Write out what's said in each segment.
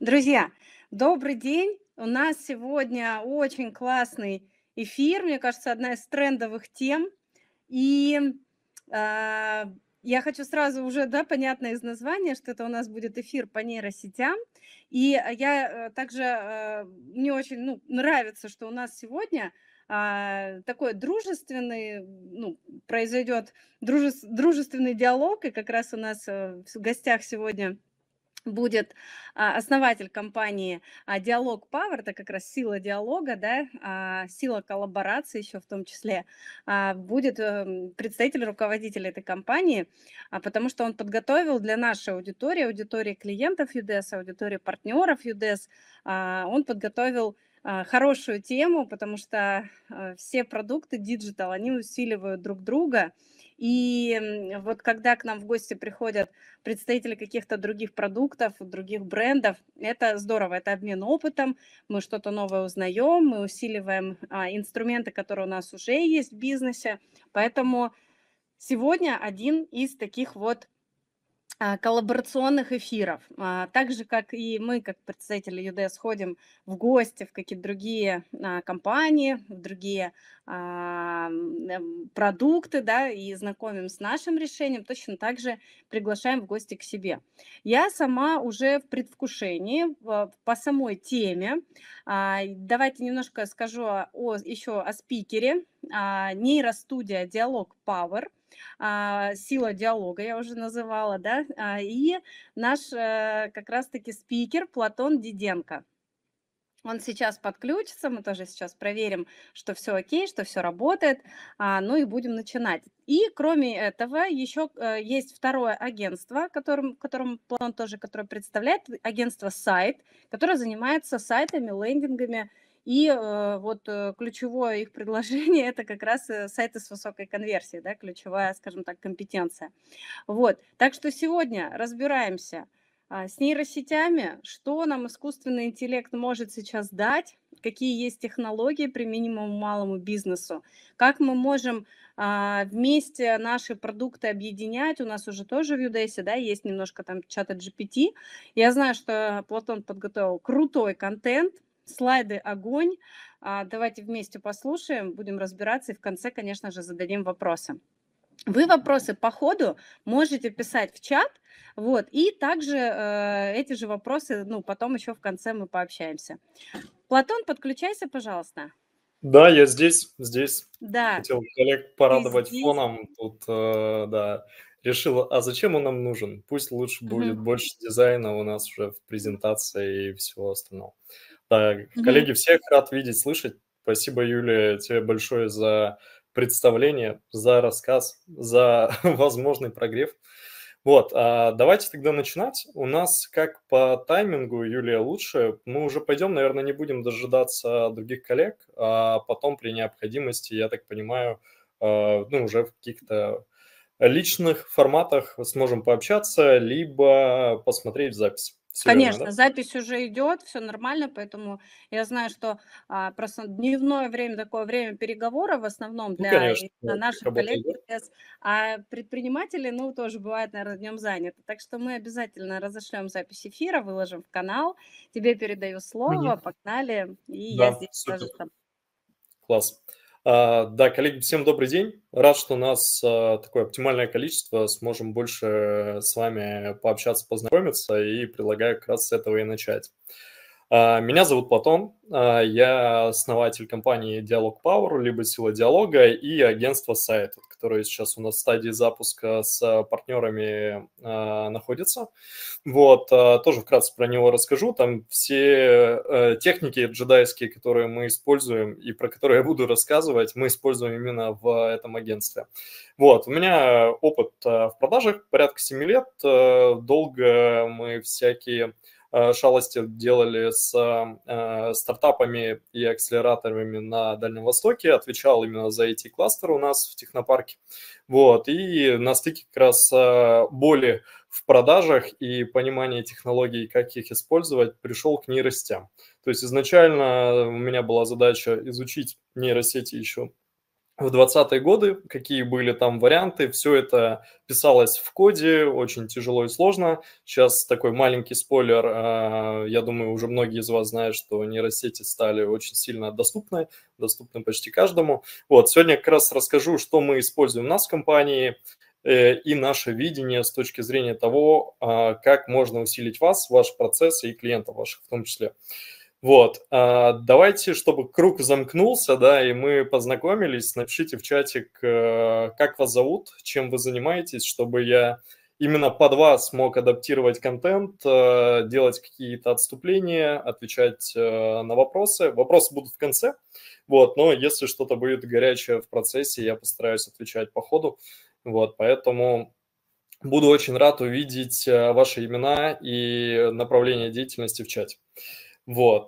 Друзья, добрый день! У нас сегодня очень классный эфир, мне кажется, одна из трендовых тем. И а, я хочу сразу уже, да, понятно из названия, что это у нас будет эфир по нейросетям. И также мне очень нравится, что у нас сегодня такой дружественный, произойдет дружественный диалог, и как раз у нас в гостях сегодня будет основатель компании Диалог Power, это как раз сила диалога, да, сила коллаборации еще в том числе, будет представитель руководителя этой компании, потому что он подготовил для нашей аудитории клиентов UDES, аудитории партнеров UDES, он подготовил хорошую тему, потому что все продукты диджитал, они усиливают друг друга. И вот когда к нам в гости приходят представители каких-то других продуктов, других брендов. Это здорово, это обмен опытом, мы что-то новое узнаем, мы усиливаем инструменты, которые у нас уже есть в бизнесе. Поэтому сегодня один из таких вот коллаборационных эфиров. Так же, как и мы, как представители ЮДС, ходим в гости в какие-то другие компании, в другие продукты, да, и знакомим с нашим решением, точно так же приглашаем в гости к себе. Я сама уже в предвкушении по самой теме. Давайте немножко скажу еще о спикере. Нейростудия «Диалог Power». Сила диалога я уже называла, да, и наш как раз-таки спикер Платон Диденко. Он сейчас подключится, мы тоже сейчас проверим, что все окей, что все работает, ну и будем начинать. И кроме этого еще есть второе агентство, которым Платон тоже, которое представляет, агентство «Сайт», которое занимается сайтами, лендингами. И ключевое их предложение – это как раз сайты с высокой конверсией, да, ключевая, скажем так, компетенция. Вот. Так что сегодня разбираемся с нейросетями, что нам искусственный интеллект может сейчас дать, какие есть технологии применимому малому бизнесу, как мы можем вместе наши продукты объединять. У нас уже тоже в Юдесе, да, есть немножко там чата GPT. Я знаю, что Платон подготовил крутой контент, слайды огонь. Давайте вместе послушаем, будем разбираться и в конце, конечно же, зададим вопросы. Вы вопросы по ходу можете писать в чат, вот, и также эти же вопросы, потом еще в конце мы пообщаемся. Платон, подключайся, пожалуйста. Да, я здесь. Да, Хотел коллег порадовать здесь. фоном. Тут, да, решил, а зачем он нам нужен? Пусть лучше будет Мгм. больше дизайна у нас уже в презентации и всего остального. Так, Мгм. коллеги, всех рад видеть, слышать. Спасибо, Юлия, тебе большое за представление, за рассказ, за возможный прогрев. Вот, давайте тогда начинать. У нас как по таймингу, Юлия, лучше. Мы уже пойдем, наверное, не будем дожидаться других коллег, а потом при необходимости, я так понимаю, уже в каких-то личных форматах сможем пообщаться, либо посмотреть запись. Все верно, да? Конечно, запись уже идет, все нормально, поэтому я знаю, что просто дневное время, такое время переговоров в основном Ну, для конечно, именно как наших работа коллег идет. ЮТС, а предприниматели, тоже бывает, наверное, днем заняты. Так что мы обязательно разошлем запись эфира, выложим в канал. Тебе передаю слово, Мгм. погнали, и я Да, здесь тоже супер. с тобой. Класс. Да, коллеги, всем добрый день. Рад, что у нас такое оптимальное количество. Сможем больше с вами пообщаться, познакомиться, и предлагаю как раз с этого и начать. Меня зовут Платон, я основатель компании Диалог Power, либо Сила Диалога, и агентство Сайт, которое сейчас у нас в стадии запуска с партнерами находится. Вот, тоже вкратце про него расскажу. Там все техники джедайские, которые мы используем и про которые я буду рассказывать, мы используем именно в этом агентстве. Вот, у меня опыт в продажах порядка 7 лет. Долго мы всякие шалости делали с стартапами и акселераторами на Дальнем Востоке, отвечал именно за IT-кластер у нас в технопарке. Вот, и на стыке как раз боли в продажах и понимание технологий, как их использовать, пришел к нейросетям. То есть изначально у меня была задача изучить нейросети еще в 20-е годы, какие были там варианты, все это писалось в коде, очень тяжело и сложно. Сейчас такой маленький спойлер, я думаю, уже многие из вас знают, что нейросети стали очень сильно доступны почти каждому. Вот, сегодня как раз расскажу, что мы используем у нас в компании и наше видение с точки зрения того, как можно усилить вас, ваши процессы и клиентов ваших в том числе. Вот, давайте, чтобы круг замкнулся, да, и мы познакомились, напишите в чатик, как вас зовут, чем вы занимаетесь, чтобы я именно под вас мог адаптировать контент, делать какие-то отступления, отвечать на вопросы. Вопросы будут в конце, вот, но если что-то будет горячее в процессе, я постараюсь отвечать по ходу, вот, поэтому буду очень рад увидеть ваши имена и направление деятельности в чате. Вот.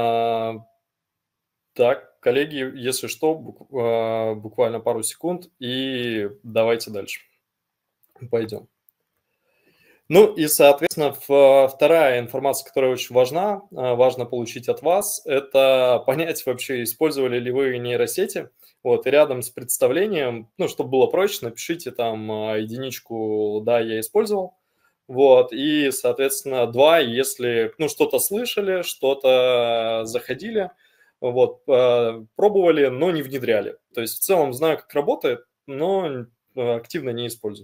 Так, коллеги, если что, буквально пару секунд, и давайте дальше пойдем. Ну и, соответственно, вторая информация, которая очень важна, важно получить от вас, это понять вообще, использовали ли вы нейросети. Вот, и рядом с представлением, ну, чтобы было проще, напишите там единичку «да, я использовал». Вот, и, соответственно, 2, если, ну, что-то слышали, что-то заходили, вот, пробовали, но не внедряли. То есть в целом знаю, как работает, но активно не использую.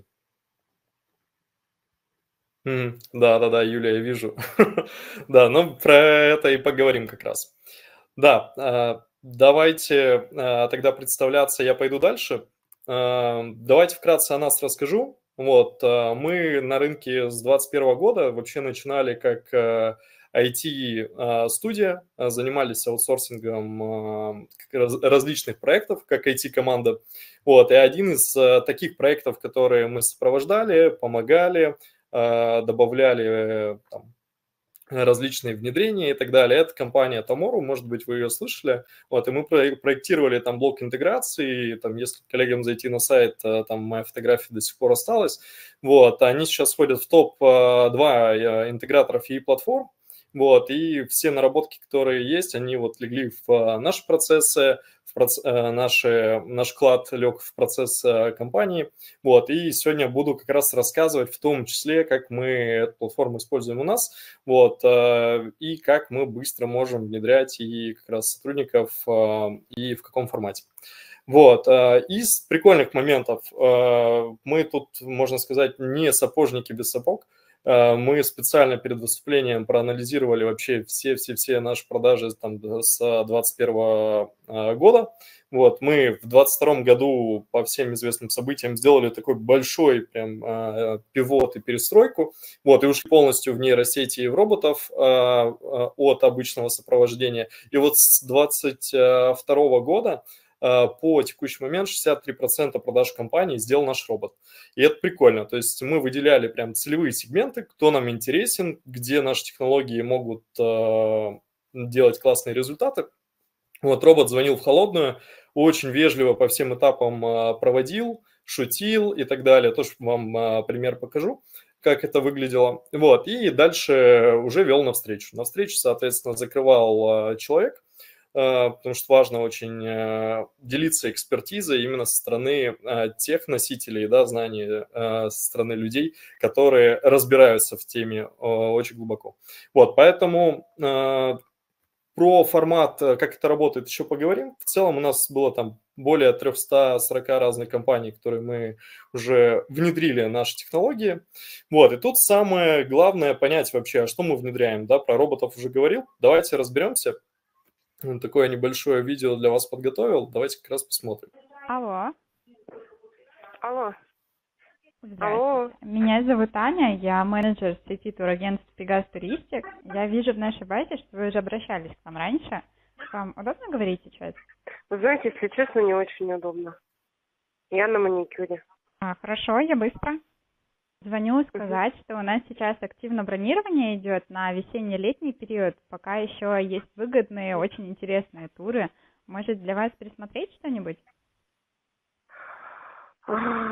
Да-да-да, Юлия, я вижу. Да, ну, про это и поговорим как раз. Да, давайте тогда представляться, я пойду дальше. Давайте вкратце о нас расскажу. Вот, мы на рынке с 2021 года вообще начинали как IT-студия, занимались аутсорсингом различных проектов, как IT-команда. Вот, и один из таких проектов, которые мы сопровождали, помогали, добавляли там различные внедрения и так далее. Это компания Tomorrow, может быть, вы ее слышали. Вот, и мы проектировали там блок интеграции, там, если коллегам зайти на сайт, там моя фотография до сих пор осталась. Вот, они сейчас входят в топ-2 интеграторов и платформ. Вот, и все наработки, которые есть, они вот легли в наши процессы, наш вклад лег в процесс компании. Вот, и сегодня буду как раз рассказывать в том числе, как мы эту платформу используем у нас, вот, и как мы быстро можем внедрять и как раз сотрудников, и в каком формате. Вот, из прикольных моментов, мы тут, можно сказать, не сапожники без сапог. Мы специально перед выступлением проанализировали вообще все наши продажи там с 2021 года. Вот, мы в 2022 году по всем известным событиям сделали такой большой прям пивот и перестройку. Вот, и ушли полностью в нейросети и в роботов от обычного сопровождения. И вот с 2022 года по текущий момент 63% продаж компании сделал наш робот. И это прикольно. То есть мы выделяли прям целевые сегменты, кто нам интересен, где наши технологии могут делать классные результаты. Вот робот звонил в холодную, очень вежливо по всем этапам проводил, шутил и так далее. Тоже вам пример покажу, как это выглядело. Вот, и дальше уже вел на встречу. На встречу, соответственно, закрывал человек, потому что важно очень делиться экспертизой именно со стороны тех носителей, да, знаний, со стороны людей, которые разбираются в теме очень глубоко. Вот, поэтому про формат, как это работает, еще поговорим. В целом у нас было там более 340 разных компаний, которые мы уже внедрили наши технологии. Вот, и тут самое главное понять вообще, а что мы внедряем, да, про роботов уже говорил. Давайте разберемся. Такое небольшое видео для вас подготовил. Давайте как раз посмотрим. Алло. Алло. Здравствуйте. Алло. Меня зовут Аня, я менеджер сети турагентств Пегас Туристик. Я вижу в нашей базе, что вы уже обращались к нам раньше. Вам удобно говорить сейчас? Вы знаете, если честно, не очень удобно. Я на маникюре. Хорошо, я быстро. Звоню сказать, что у нас сейчас активно бронирование идет на весенне-летний период. Пока еще есть выгодные, очень интересные туры. Может, для вас присмотреть что-нибудь?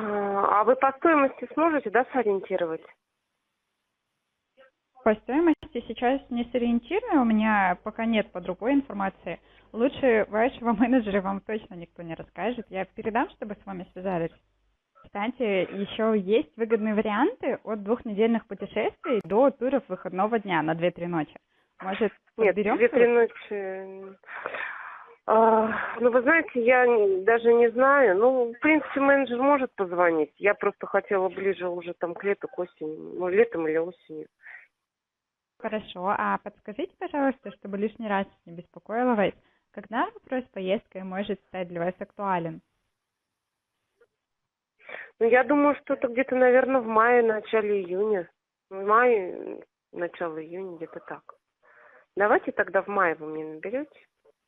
А вы по стоимости сможете, да, сориентировать? По стоимости полностью сейчас не сориентирую, у меня пока нет под рукой информации. Лучше вашего менеджера вам точно никто не расскажет. Я передам, чтобы с вами связались. Кстати, еще есть выгодные варианты от 2-недельных путешествий до туров выходного дня на 2-3 ночи. Может, Нет, подберем? 2-3 ночи. Ну, вы знаете, я даже не знаю. Ну, в принципе, менеджер может позвонить. Я просто хотела ближе уже там к лету, к осени. Ну, летом или осенью. Хорошо. А подскажите, пожалуйста, чтобы лишний раз не беспокоила вас, когда вопрос с поездкой может стать для вас актуален? Ну, я думаю, что это где-то, наверное, в мае, начале июня. В мае, начало июня, где-то так. Давайте тогда в мае вы мне наберете.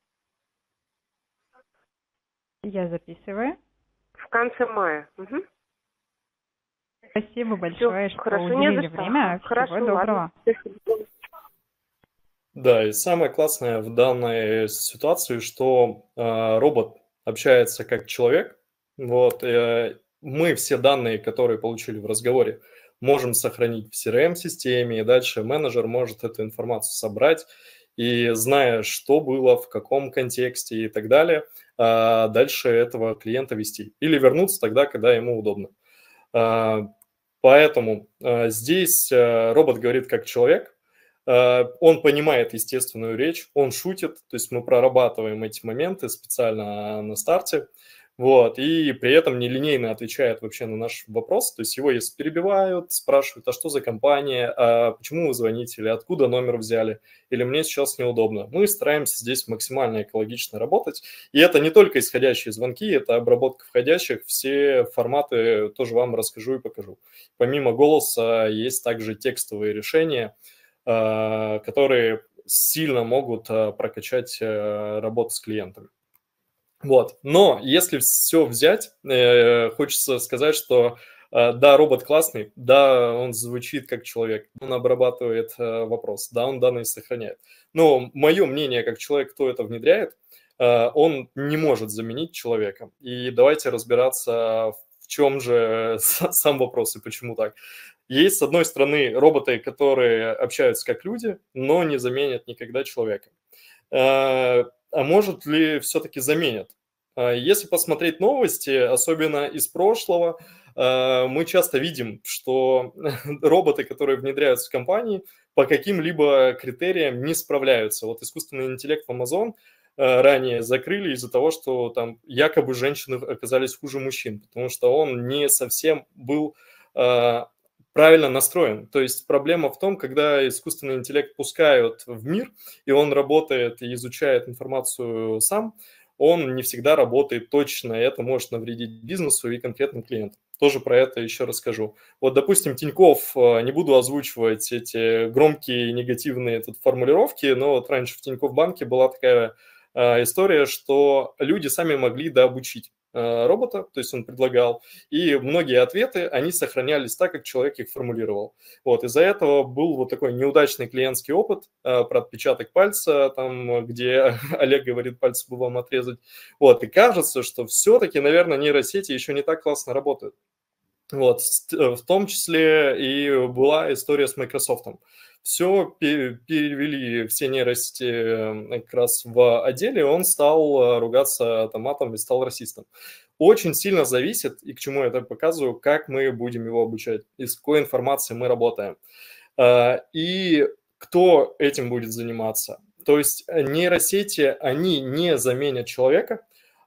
Я записываю. В конце мая. Угу. Спасибо большое, что хорошо, не уделили за что. время. Хорошо, Всего доброго. ладно. Спасибо. Да, и самое классное в данной ситуации, что робот общается как человек. Вот, мы все данные, которые получили в разговоре, можем сохранить в CRM-системе, и дальше менеджер может эту информацию собрать, и зная, что было, в каком контексте и так далее, дальше этого клиента вести. Или вернуться тогда, когда ему удобно. Поэтому здесь робот говорит как человек, он понимает естественную речь, он шутит, то есть мы прорабатываем эти моменты специально на старте, вот, и при этом нелинейно отвечает вообще на наш вопрос, то есть его если перебивают, спрашивают, а что за компания, а почему вы звоните, или откуда номер взяли, или мне сейчас неудобно. Мы стараемся здесь максимально экологично работать, и это не только исходящие звонки, это обработка входящих, все форматы тоже вам расскажу и покажу. Помимо голоса есть также текстовые решения, которые сильно могут прокачать работу с клиентами. Вот. Но если все взять, хочется сказать, что да, робот классный, да, он звучит как человек, он обрабатывает вопрос, да, он данные сохраняет. Но мое мнение, как человек, кто это внедряет, он не может заменить человека. И давайте разбираться, в чем же сам вопрос и почему так. Есть, с одной стороны, роботы, которые общаются как люди, но не заменят никогда человека. А может ли все-таки заменят? Если посмотреть новости, особенно из прошлого, мы часто видим, что роботы, которые внедряются в компании, по каким-либо критериям не справляются. Вот искусственный интеллект в Amazon ранее закрыли из-за того, что там якобы женщины оказались хуже мужчин, потому что он не совсем был правильно настроен. То есть проблема в том, когда искусственный интеллект пускают в мир, и он работает и изучает информацию сам, он не всегда работает точно, и это может навредить бизнесу и конкретным клиентам. Тоже про это еще расскажу. Вот, допустим, Тинькофф, не буду озвучивать эти громкие негативные тут формулировки, но вот раньше в Тинькофф-банке была такая история, что люди сами могли дообучить робота, то есть он предлагал, и многие ответы, они сохранялись так, как человек их формулировал. Вот, из-за этого был вот такой неудачный клиентский опыт про отпечаток пальца, там, где Олег говорит, пальцы бы вам отрезать. Вот, и кажется, что все-таки, наверное, нейросети еще не так классно работают. Вот, в том числе и была история с Microsoft. Все перевели все нейросети как раз в отделе, он стал ругаться матом и стал расистом. Очень сильно зависит, и к чему я это показываю, как мы будем его обучать, и с какой информацией мы работаем. И кто этим будет заниматься. То есть нейросети, они не заменят человека,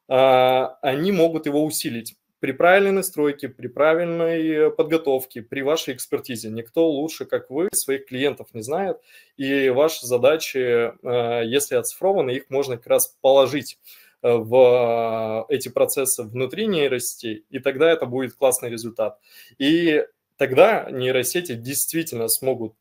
они могут его усилить. При правильной настройке, при правильной подготовке, при вашей экспертизе. Никто лучше, как вы, своих клиентов не знает. И ваши задачи, если оцифрованы, их можно как раз положить в эти процессы внутри нейросетей, и тогда это будет классный результат. И тогда нейросети действительно смогут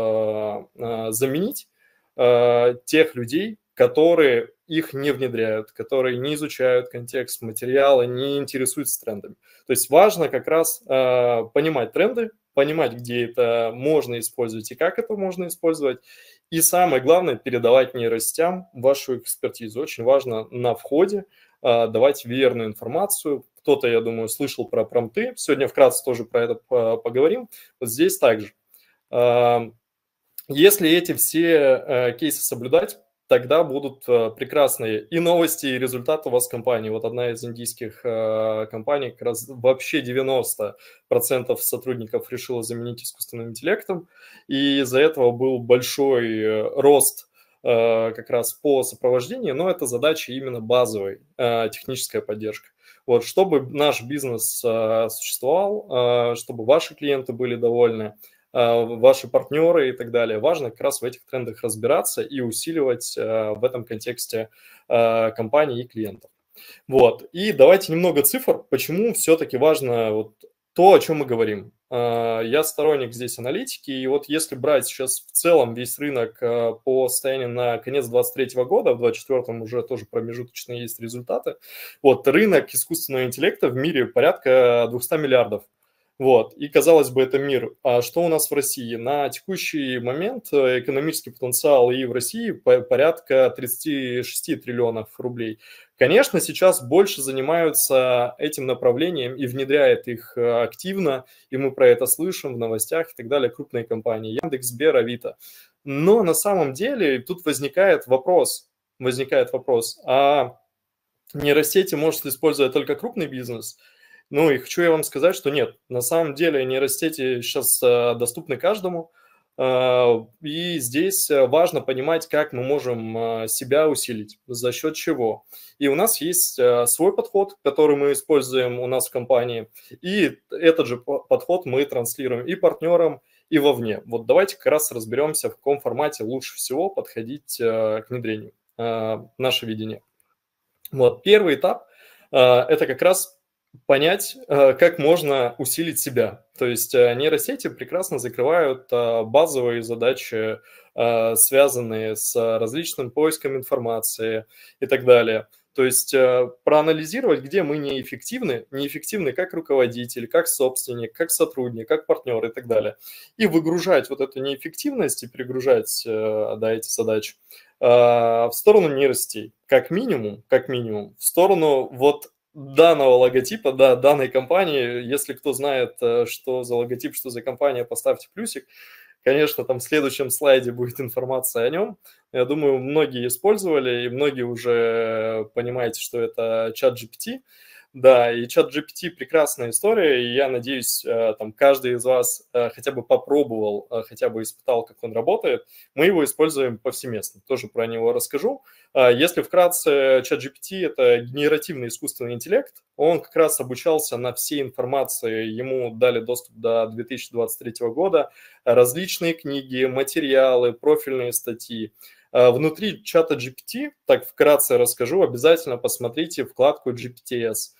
заменить тех людей, которые их не внедряют, которые не изучают контекст материала, не интересуются трендами. То есть важно как раз понимать тренды, понимать, где это можно использовать и как это можно использовать. И самое главное, передавать нейросетям вашу экспертизу. Очень важно на входе давать верную информацию. Кто-то, я думаю, слышал про промпты. Сегодня вкратце тоже про это поговорим. Вот здесь также. Если эти все кейсы соблюдать, тогда будут прекрасные и новости, и результаты у вас в компании. Вот одна из индийских компаний, как раз вообще 90% сотрудников решила заменить искусственным интеллектом, и из-за этого был большой рост как раз по сопровождению, но это задача именно базовой, техническая поддержка. Вот, чтобы наш бизнес существовал, чтобы ваши клиенты были довольны, ваши партнеры и так далее. Важно как раз в этих трендах разбираться и усиливать в этом контексте компании и клиентов. Вот. И давайте немного цифр, почему все-таки важно вот то, о чем мы говорим. Я сторонник здесь аналитики, и вот если брать сейчас в целом весь рынок по состоянию на конец 2023 года, в 2024 уже тоже промежуточные есть результаты, вот рынок искусственного интеллекта в мире порядка 200 миллиардов. Вот, и казалось бы, это мир. А что у нас в России? На текущий момент экономический потенциал и в России порядка 36 триллионов рублей. Конечно, сейчас больше занимаются этим направлением и внедряют их активно, и мы про это слышим в новостях и так далее, крупные компании, Яндекс, Сбер, Авито. Но на самом деле тут возникает вопрос, а нейросети может использовать только крупный бизнес? Ну и хочу я вам сказать, что нет, на самом деле нейросети сейчас доступны каждому, и здесь важно понимать, как мы можем себя усилить, за счет чего. И у нас есть свой подход, который мы используем у нас в компании, и этот же подход мы транслируем и партнерам, и вовне. Вот давайте как раз разберемся, в каком формате лучше всего подходить к внедрению, наше видение. Вот первый этап – это как раз понять, как можно усилить себя. То есть нейросети прекрасно закрывают базовые задачи, связанные с различным поиском информации и так далее. То есть проанализировать, где мы неэффективны как руководитель, как собственник, как сотрудник, как партнер и так далее. И выгружать вот эту неэффективность и перегружать эти задачи в сторону нейросетей, как минимум, в сторону вот данного логотипа, да, данной компании. Если кто знает, что за логотип, что за компания, поставьте плюсик. Конечно, там в следующем слайде будет информация о нем. Я думаю, многие использовали, и многие уже понимаете, что это ChatGPT. Да, и ChatGPT прекрасная история, и я надеюсь, там каждый из вас хотя бы попробовал, хотя бы испытал, как он работает. Мы его используем повсеместно, тоже про него расскажу. Если вкратце, ChatGPT – это генеративный искусственный интеллект. Он как раз обучался на всей информации, ему дали доступ до 2023 года, различные книги, материалы, профильные статьи. Внутри чата GPT, так вкратце расскажу, обязательно посмотрите вкладку GPTs.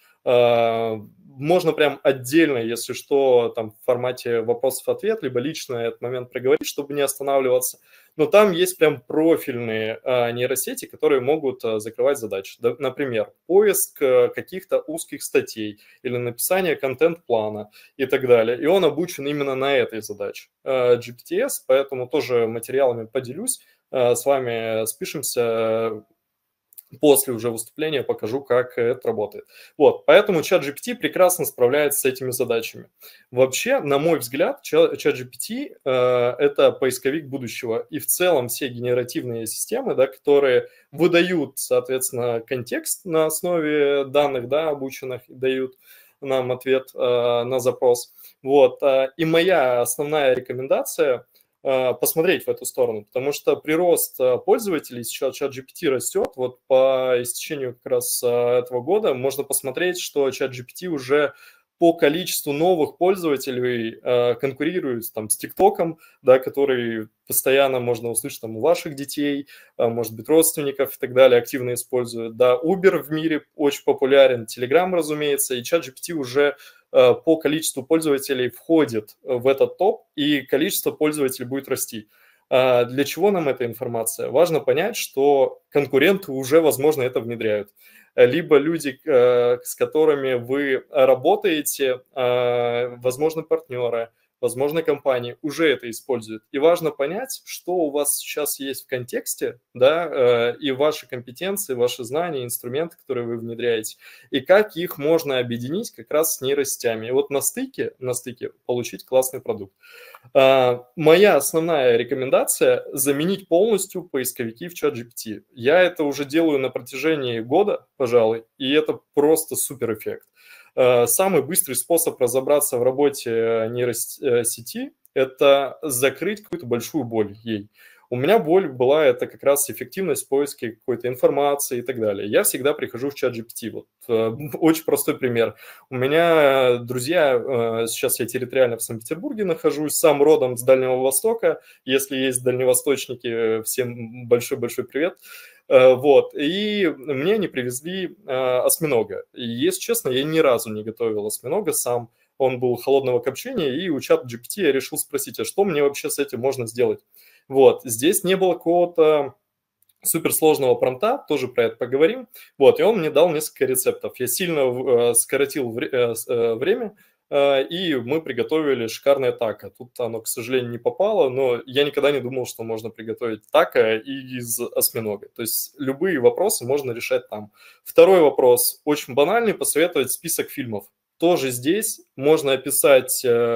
Можно прям отдельно, если что, там в формате вопросов-ответ, либо лично этот момент проговорить, чтобы не останавливаться. Но там есть прям профильные нейросети, которые могут закрывать задачи. Например, поиск каких-то узких статей или написание контент-плана и так далее. И он обучен именно на этой задаче GPTs, поэтому тоже материалами поделюсь. С вами спишемся, после уже выступления покажу, как это работает. Вот, поэтому ChatGPT прекрасно справляется с этими задачами. Вообще, на мой взгляд, ChatGPT это поисковик будущего. И в целом все генеративные системы, да, которые выдают, соответственно, контекст на основе данных, да, обученных, дают нам ответ на запрос. Вот, и моя основная рекомендация – посмотреть в эту сторону, потому что прирост пользователей, сейчас ChatGPT растет, вот по истечению как раз этого года можно посмотреть, что ChatGPT уже по количеству новых пользователей конкурирует там, с ТикТоком, да, который постоянно можно услышать там, у ваших детей, может быть, родственников и так далее, активно используют. Да, Uber в мире очень популярен, Telegram, разумеется, и ChatGPT уже по количеству пользователей входит в этот топ, и количество пользователей будет расти. Для чего нам эта информация? Важно понять, что конкуренты уже, возможно, это внедряют. Либо люди, с которыми вы работаете, возможно, партнеры, возможно, компании уже это используют. И важно понять, что у вас сейчас есть в контексте, да, и ваши компетенции, ваши знания, инструменты, которые вы внедряете, и как их можно объединить как раз с нейросетями. И вот на стыке получить классный продукт. Моя основная рекомендация – заменить полностью поисковики в ChatGPT. Я это уже делаю на протяжении года, пожалуй, и это просто супер эффект. Самый быстрый способ разобраться в работе нейросети – это закрыть какую-то большую боль ей. У меня боль была это как раз эффективность в поиске какой-то информации и так далее. Я всегда прихожу в ChatGPT. Вот, очень простой пример. У меня друзья, сейчас я территориально в Санкт-Петербурге нахожусь, сам родом с Дальнего Востока. Если есть дальневосточники, всем большой-большой привет. Вот, и мне они привезли осьминога. И, если честно, я ни разу не готовил осьминога сам. Он был холодного копчения, и у ChatGPT я решил спросить, а что мне вообще с этим можно сделать? Вот, здесь не было какого-то суперсложного промпта, тоже про это поговорим. Вот, и он мне дал несколько рецептов. Я сильно скоротил время, и мы приготовили шикарное тако. Тут оно, к сожалению, не попало, но я никогда не думал, что можно приготовить тако из осьминога. То есть любые вопросы можно решать там. Второй вопрос, очень банальный, посоветовать список фильмов. Тоже здесь можно описать,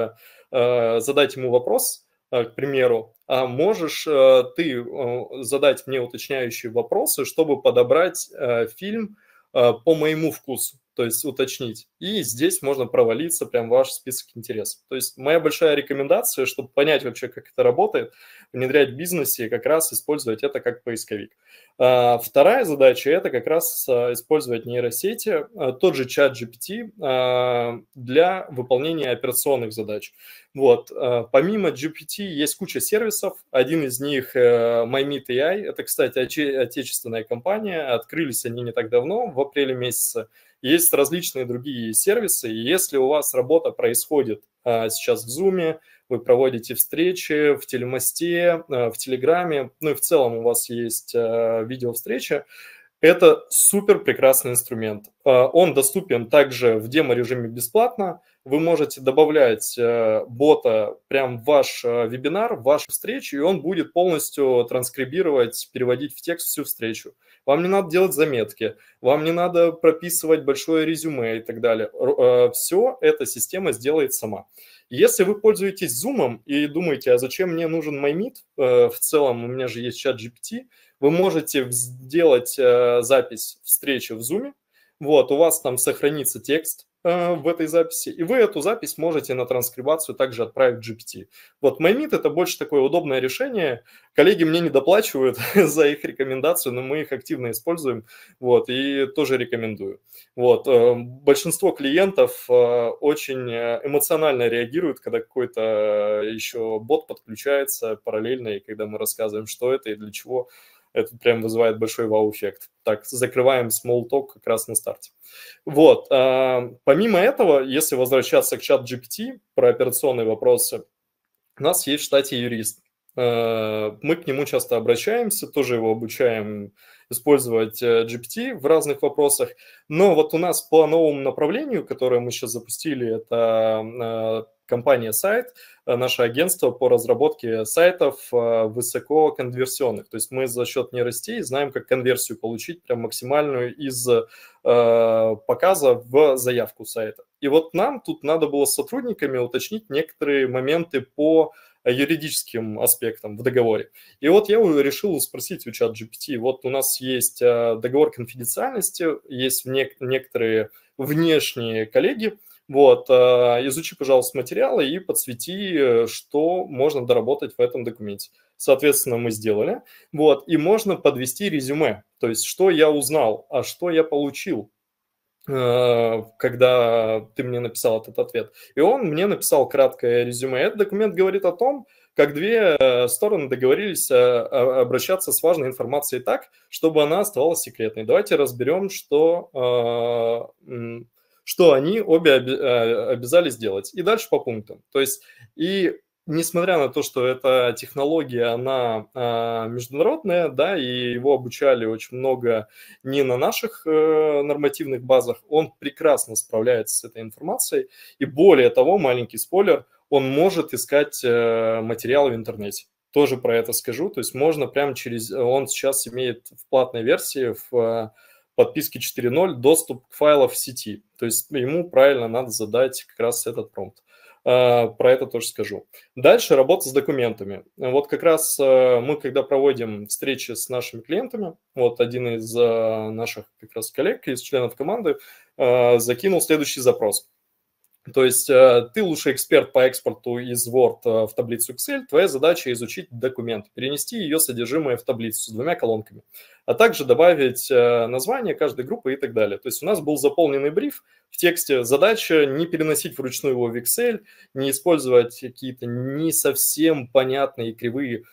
задать ему вопрос, к примеру, а можешь ты задать мне уточняющие вопросы, чтобы подобрать фильм по моему вкусу, то есть уточнить. И здесь можно провалиться прям в ваш список интересов. То есть моя большая рекомендация, чтобы понять вообще, как это работает, внедрять в бизнесе, как раз использовать это как поисковик. Вторая задача – это как раз использовать нейросети, тот же ChatGPT для выполнения операционных задач. Вот. Помимо GPT есть куча сервисов. Один из них MyMeet AI. Это, кстати, отечественная компания. Открылись они не так давно, в апреле месяце. Есть различные другие сервисы. И если у вас работа происходит сейчас в Zoom, вы проводите встречи в Телемосте, в Телеграме, ну и в целом у вас есть видеовстреча, это супер прекрасный инструмент. Он доступен также в демо-режиме бесплатно. Вы можете добавлять бота прямо в ваш вебинар, в вашу встречу, и он будет полностью транскрибировать, переводить в текст всю встречу. Вам не надо делать заметки, вам не надо прописывать большое резюме и так далее. Все эта система сделает сама. Если вы пользуетесь Zoom и думаете, а зачем мне нужен MyMeet, в целом у меня же есть ChatGPT, вы можете сделать запись встречи в Zoom, вот, у вас там сохранится текст в этой записи, и вы эту запись можете на транскрибацию также отправить в GPT. Вот MyMeet – это больше такое удобное решение. Коллеги мне не доплачивают за их рекомендацию, но мы их активно используем, вот, и тоже рекомендую. Вот. Большинство клиентов очень эмоционально реагируют, когда какой-то еще бот подключается параллельно, и когда мы рассказываем, что это и для чего. Это прям вызывает большой вау-эффект. Так, закрываем small talk как раз на старте. Вот. Помимо этого, если возвращаться к ChatGPT про операционные вопросы, у нас есть в штате юрист. Мы к нему часто обращаемся, тоже его обучаем использовать GPT в разных вопросах. Но вот у нас по новому направлению, которое мы сейчас запустили, это компания Сайт, наше агентство по разработке сайтов высококонверсионных. То есть мы за счет нейросетей знаем, как конверсию получить прям максимальную из показа в заявку сайта. И вот нам тут надо было с сотрудниками уточнить некоторые моменты по юридическим аспектам в договоре. И вот я решил спросить у ChatGPT, вот у нас есть договор конфиденциальности, есть некоторые внешние коллеги, вот, изучи, пожалуйста, материалы и подсвети, что можно доработать в этом документе. Соответственно, мы сделали, вот, и можно подвести резюме, то есть, что я узнал, а что я получил, когда ты мне написал этот ответ. И он мне написал краткое резюме. Этот документ говорит о том, как две стороны договорились обращаться с важной информацией так, чтобы она оставалась секретной. Давайте разберем, что они обе обязались сделать. И дальше по пунктам. То есть, и несмотря на то, что эта технология, она международная, да, и его обучали очень много не на наших нормативных базах, он прекрасно справляется с этой информацией. И более того, маленький спойлер, он может искать материалы в интернете. Тоже про это скажу. То есть можно прямо он сейчас имеет в платной версии, в подписке 4.0 доступ к файлам в сети. То есть ему правильно надо задать как раз этот промпт. Про это тоже скажу. Дальше работа с документами. Вот как раз мы, когда проводим встречи с нашими клиентами, вот один из наших как раз коллег, из членов команды, закинул следующий запрос. То есть ты лучший эксперт по экспорту из Word в таблицу Excel, твоя задача изучить документ, перенести ее содержимое в таблицу с 2 колонками, а также добавить название каждой группы и так далее. То есть у нас был заполненный бриф в тексте, задача не переносить вручную его в Excel, не использовать какие-то не совсем понятные и кривые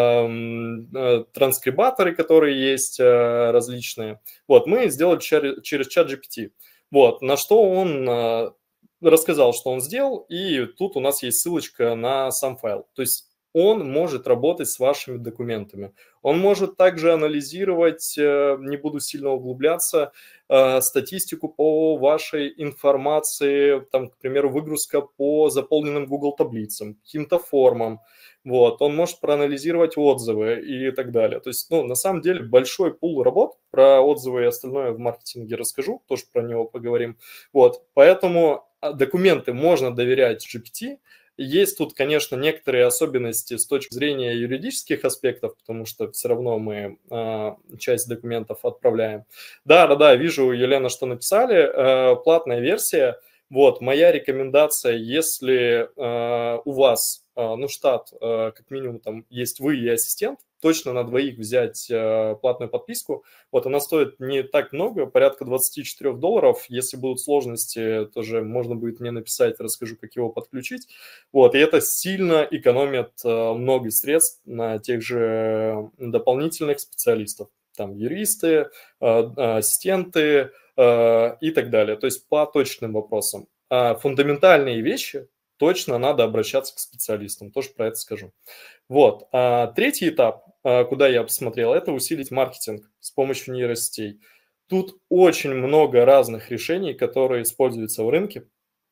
транскрибаторы, которые есть различные. Вот, мы сделали через ChatGPT. Вот, на что он рассказал, что он сделал, и тут у нас есть ссылочка на сам файл. То есть он может работать с вашими документами. Он может также анализировать, не буду сильно углубляться, статистику по вашей информации, там, к примеру, выгрузка по заполненным Google таблицам, каким-то формам. Вот. Он может проанализировать отзывы и так далее. То есть, на самом деле, большой пул работ. Про отзывы и остальное в маркетинге расскажу, тоже про него поговорим. Вот. Поэтому документы можно доверять GPT. Есть тут, конечно, некоторые особенности с точки зрения юридических аспектов, потому что все равно мы часть документов отправляем. Да, вижу, Елена, что написали. Платная версия. Вот, моя рекомендация, если у вас, штат, как минимум, там есть вы и ассистент, точно на двоих взять платную подписку. Вот, она стоит не так много, порядка $24. Если будут сложности, тоже можно будет мне написать, расскажу, как его подключить. Вот, и это сильно экономит много средств на тех же дополнительных специалистов. Там юристы, ассистенты и так далее. То есть по точным вопросам. Фундаментальные вещи точно надо обращаться к специалистам. Тоже про это скажу. Вот. Третий этап, куда я посмотрел, это усилить маркетинг с помощью нейросетей. Тут очень много разных решений, которые используются в рынке.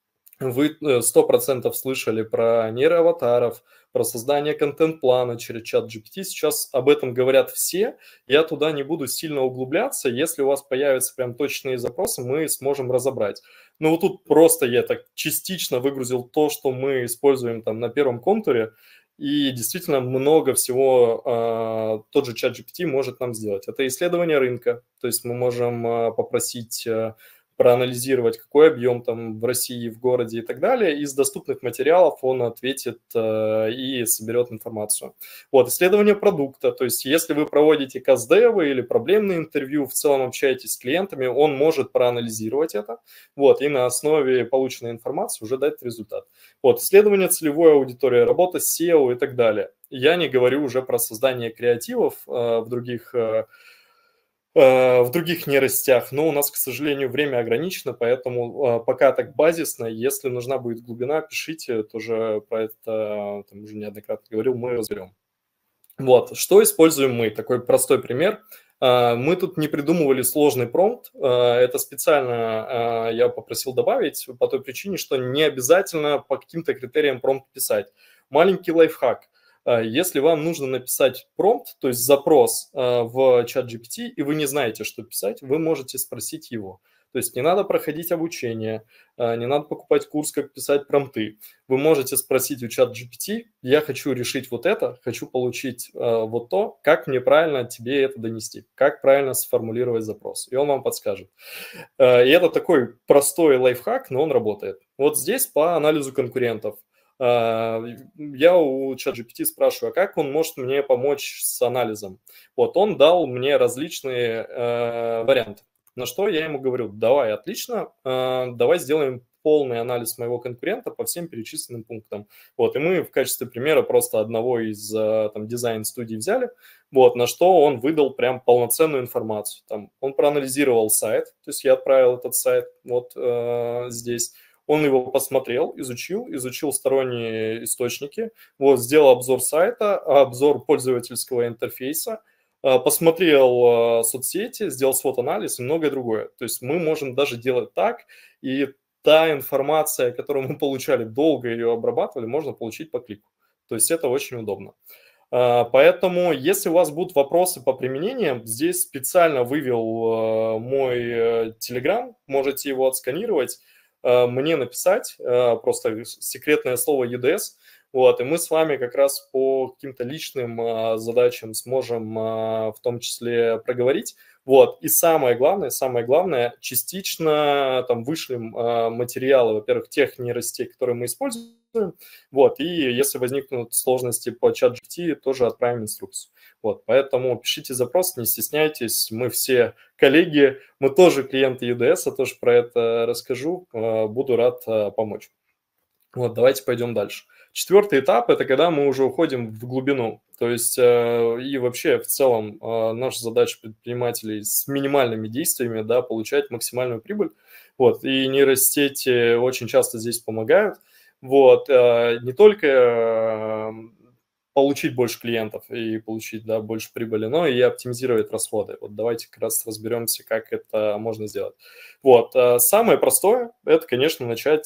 Вы 100% слышали про нейроаватаров, про создание контент-плана через ChatGPT. Сейчас об этом говорят все. Я туда не буду сильно углубляться. Если у вас появятся прям точные запросы, мы сможем разобрать. Но вот тут просто я так частично выгрузил то, что мы используем там на первом контуре. И действительно много всего тот же ChatGPT может нам сделать. Это исследование рынка. То есть мы можем попросить проанализировать, какой объем там в России, в городе и так далее. Из доступных материалов он ответит и соберет информацию. Вот, исследование продукта. То есть если вы проводите каздевы или проблемные интервью, в целом общаетесь с клиентами, он может проанализировать это. Вот, и на основе полученной информации уже дать результат. Вот, исследование целевой аудитории, работа с SEO и так далее. Я не говорю уже про создание креативов в других нейросетях, но у нас, к сожалению, время ограничено, поэтому пока так базисно. Если нужна будет глубина, пишите, тоже про это там уже неоднократно говорил, мы разберем. Вот, что используем мы? Такой простой пример. Мы тут не придумывали сложный промпт, это специально я попросил добавить по той причине, что не обязательно по каким-то критериям промпт писать. Маленький лайфхак. Если вам нужно написать промпт, то есть запрос в ChatGPT, и вы не знаете, что писать, вы можете спросить его. То есть не надо проходить обучение, не надо покупать курс, как писать промпты. Вы можете спросить у ChatGPT, я хочу решить вот это, хочу получить вот то, как мне правильно тебе это донести, как правильно сформулировать запрос. И он вам подскажет. И это такой простой лайфхак, но он работает. Вот здесь по анализу конкурентов. Я у ChatGPT спрашиваю, а как он может мне помочь с анализом? Вот он дал мне различные варианты. На что я ему говорю, давай, отлично, давай сделаем полный анализ моего конкурента по всем перечисленным пунктам. Вот, и мы в качестве примера просто одного из там, дизайн-студий взяли, вот, на что он выдал прям полноценную информацию. Там, он проанализировал сайт, то есть я отправил этот сайт вот здесь. Он его посмотрел, изучил сторонние источники, вот, сделал обзор сайта, обзор пользовательского интерфейса, посмотрел соцсети, сделал свод-анализ и многое другое. То есть мы можем даже делать так, и та информация, которую мы получали, долго ее обрабатывали, можно получить по клику. То есть это очень удобно. Поэтому, если у вас будут вопросы по применениям, здесь специально вывел мой Telegram, можете его отсканировать, мне написать, просто секретное слово UDS, вот, и мы с вами как раз по каким-то личным задачам сможем в том числе проговорить. Вот, и самое главное, частично там вышлем материалы, во-первых, тех нейросетей, которые мы используем, вот, и если возникнут сложности по ChatGPT, тоже отправим инструкцию. Вот, поэтому пишите запрос, не стесняйтесь, мы все коллеги, мы тоже клиенты UDS, тоже про это расскажу, буду рад помочь. Вот, давайте пойдем дальше. Четвертый этап – это когда мы уже уходим в глубину. То есть и вообще в целом наша задача предпринимателей с минимальными действиями, да, получать максимальную прибыль. Вот, и нейросети очень часто здесь помогают. Вот, не только получить больше клиентов и получить, да, больше прибыли, но и оптимизировать расходы. Вот давайте как раз разберемся, как это можно сделать. Вот, самое простое – это, конечно, начать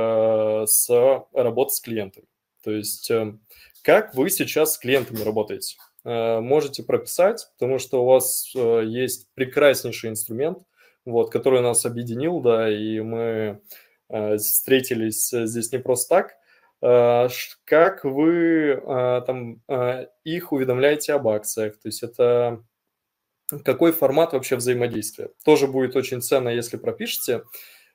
с работы с клиентами. То есть как вы сейчас с клиентами работаете? Можете прописать, потому что у вас есть прекраснейший инструмент, вот, который нас объединил, да, и мы встретились здесь не просто так. Как вы там их уведомляете об акциях? То есть это какой формат вообще взаимодействия? Тоже будет очень ценно, если пропишете.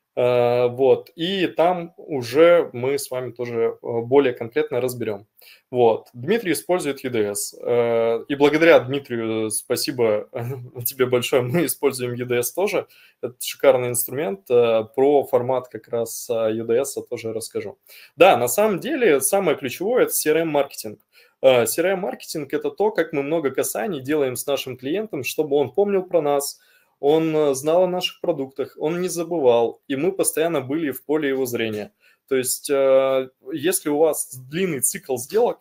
Вот, и там уже мы с вами тоже более конкретно разберем. Вот, Дмитрий использует UDS, и благодаря Дмитрию, спасибо тебе большое, мы используем UDS тоже, это шикарный инструмент, про формат как раз UDS тоже расскажу. Да, на самом деле самое ключевое – это CRM-маркетинг. CRM-маркетинг – это то, как мы много касаний делаем с нашим клиентом, чтобы он помнил про нас, он знал о наших продуктах, он не забывал, и мы постоянно были в поле его зрения. То есть, если у вас длинный цикл сделок,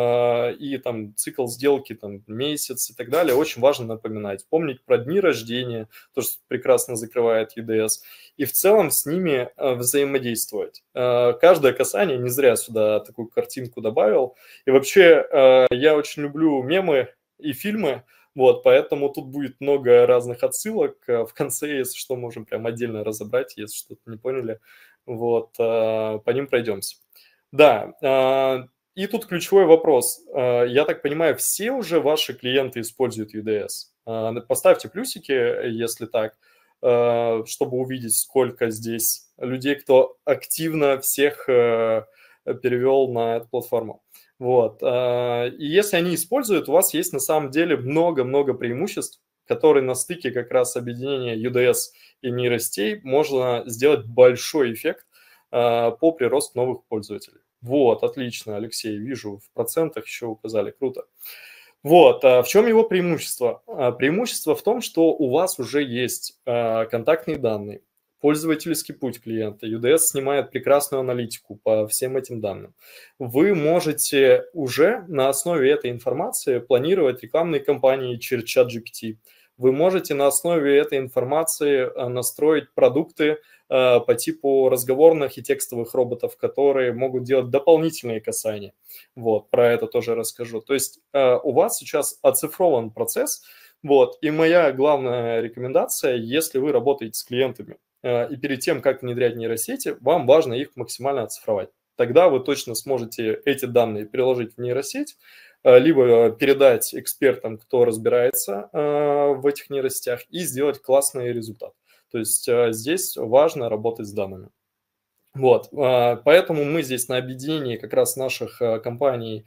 и там цикл сделки там, месяц и так далее, очень важно напоминать, помнить про дни рождения, то, что прекрасно закрывает UDS, и в целом с ними взаимодействовать. Каждое касание, не зря сюда такую картинку добавил, и вообще я очень люблю мемы и фильмы. Вот, поэтому тут будет много разных отсылок. В конце, если что, можем прям отдельно разобрать, если что-то не поняли. Вот, по ним пройдемся. Да, и тут ключевой вопрос. Я так понимаю, все уже ваши клиенты используют UDS? Поставьте плюсики, если так, чтобы увидеть, сколько здесь людей, кто активно всех перевел на эту платформу. Вот. И если они используют, у вас есть на самом деле много-много преимуществ, которые на стыке как раз объединения UDS и нейросетей можно сделать большой эффект по приросту новых пользователей. Вот, отлично, Алексей, вижу, в процентах еще указали, круто. Вот, в чем его преимущество? Преимущество в том, что у вас уже есть контактные данные, пользовательский путь клиента. UDS снимает прекрасную аналитику по всем этим данным. Вы можете уже на основе этой информации планировать рекламные кампании через ChatGPT. Вы можете на основе этой информации настроить продукты по типу разговорных и текстовых роботов, которые могут делать дополнительные касания. Вот, про это тоже расскажу. То есть у вас сейчас оцифрован процесс. Вот, и моя главная рекомендация, если вы работаете с клиентами, и перед тем, как внедрять нейросети, вам важно их максимально оцифровать. Тогда вы точно сможете эти данные переложить в нейросеть, либо передать экспертам, кто разбирается в этих нейросетях, и сделать классный результат. То есть здесь важно работать с данными. Вот, поэтому мы здесь на объединении как раз наших компаний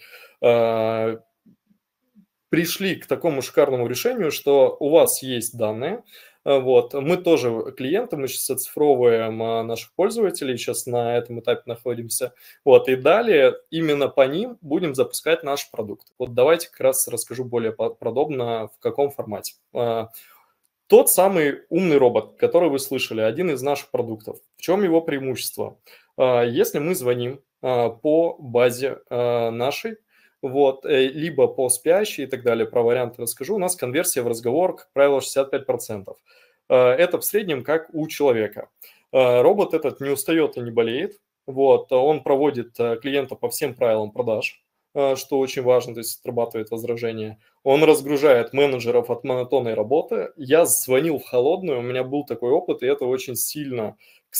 пришли к такому шикарному решению, что у вас есть данные. Вот, мы тоже клиенты, мы сейчас оцифровываем наших пользователей, сейчас на этом этапе находимся. Вот, и далее именно по ним будем запускать наш продукт. Вот давайте как раз расскажу более подробно, в каком формате. Тот самый умный робот, который вы слышали, один из наших продуктов. В чем его преимущество? Если мы звоним по базе нашей, вот, либо по спящей и так далее, про варианты расскажу, у нас конверсия в разговор, как правило, 65%. Это в среднем как у человека. Робот этот не устает и не болеет. Вот, он проводит клиента по всем правилам продаж, что очень важно, то есть отрабатывает возражения. Он разгружает менеджеров от монотонной работы. Я звонил в холодную, у меня был такой опыт, и это очень сильно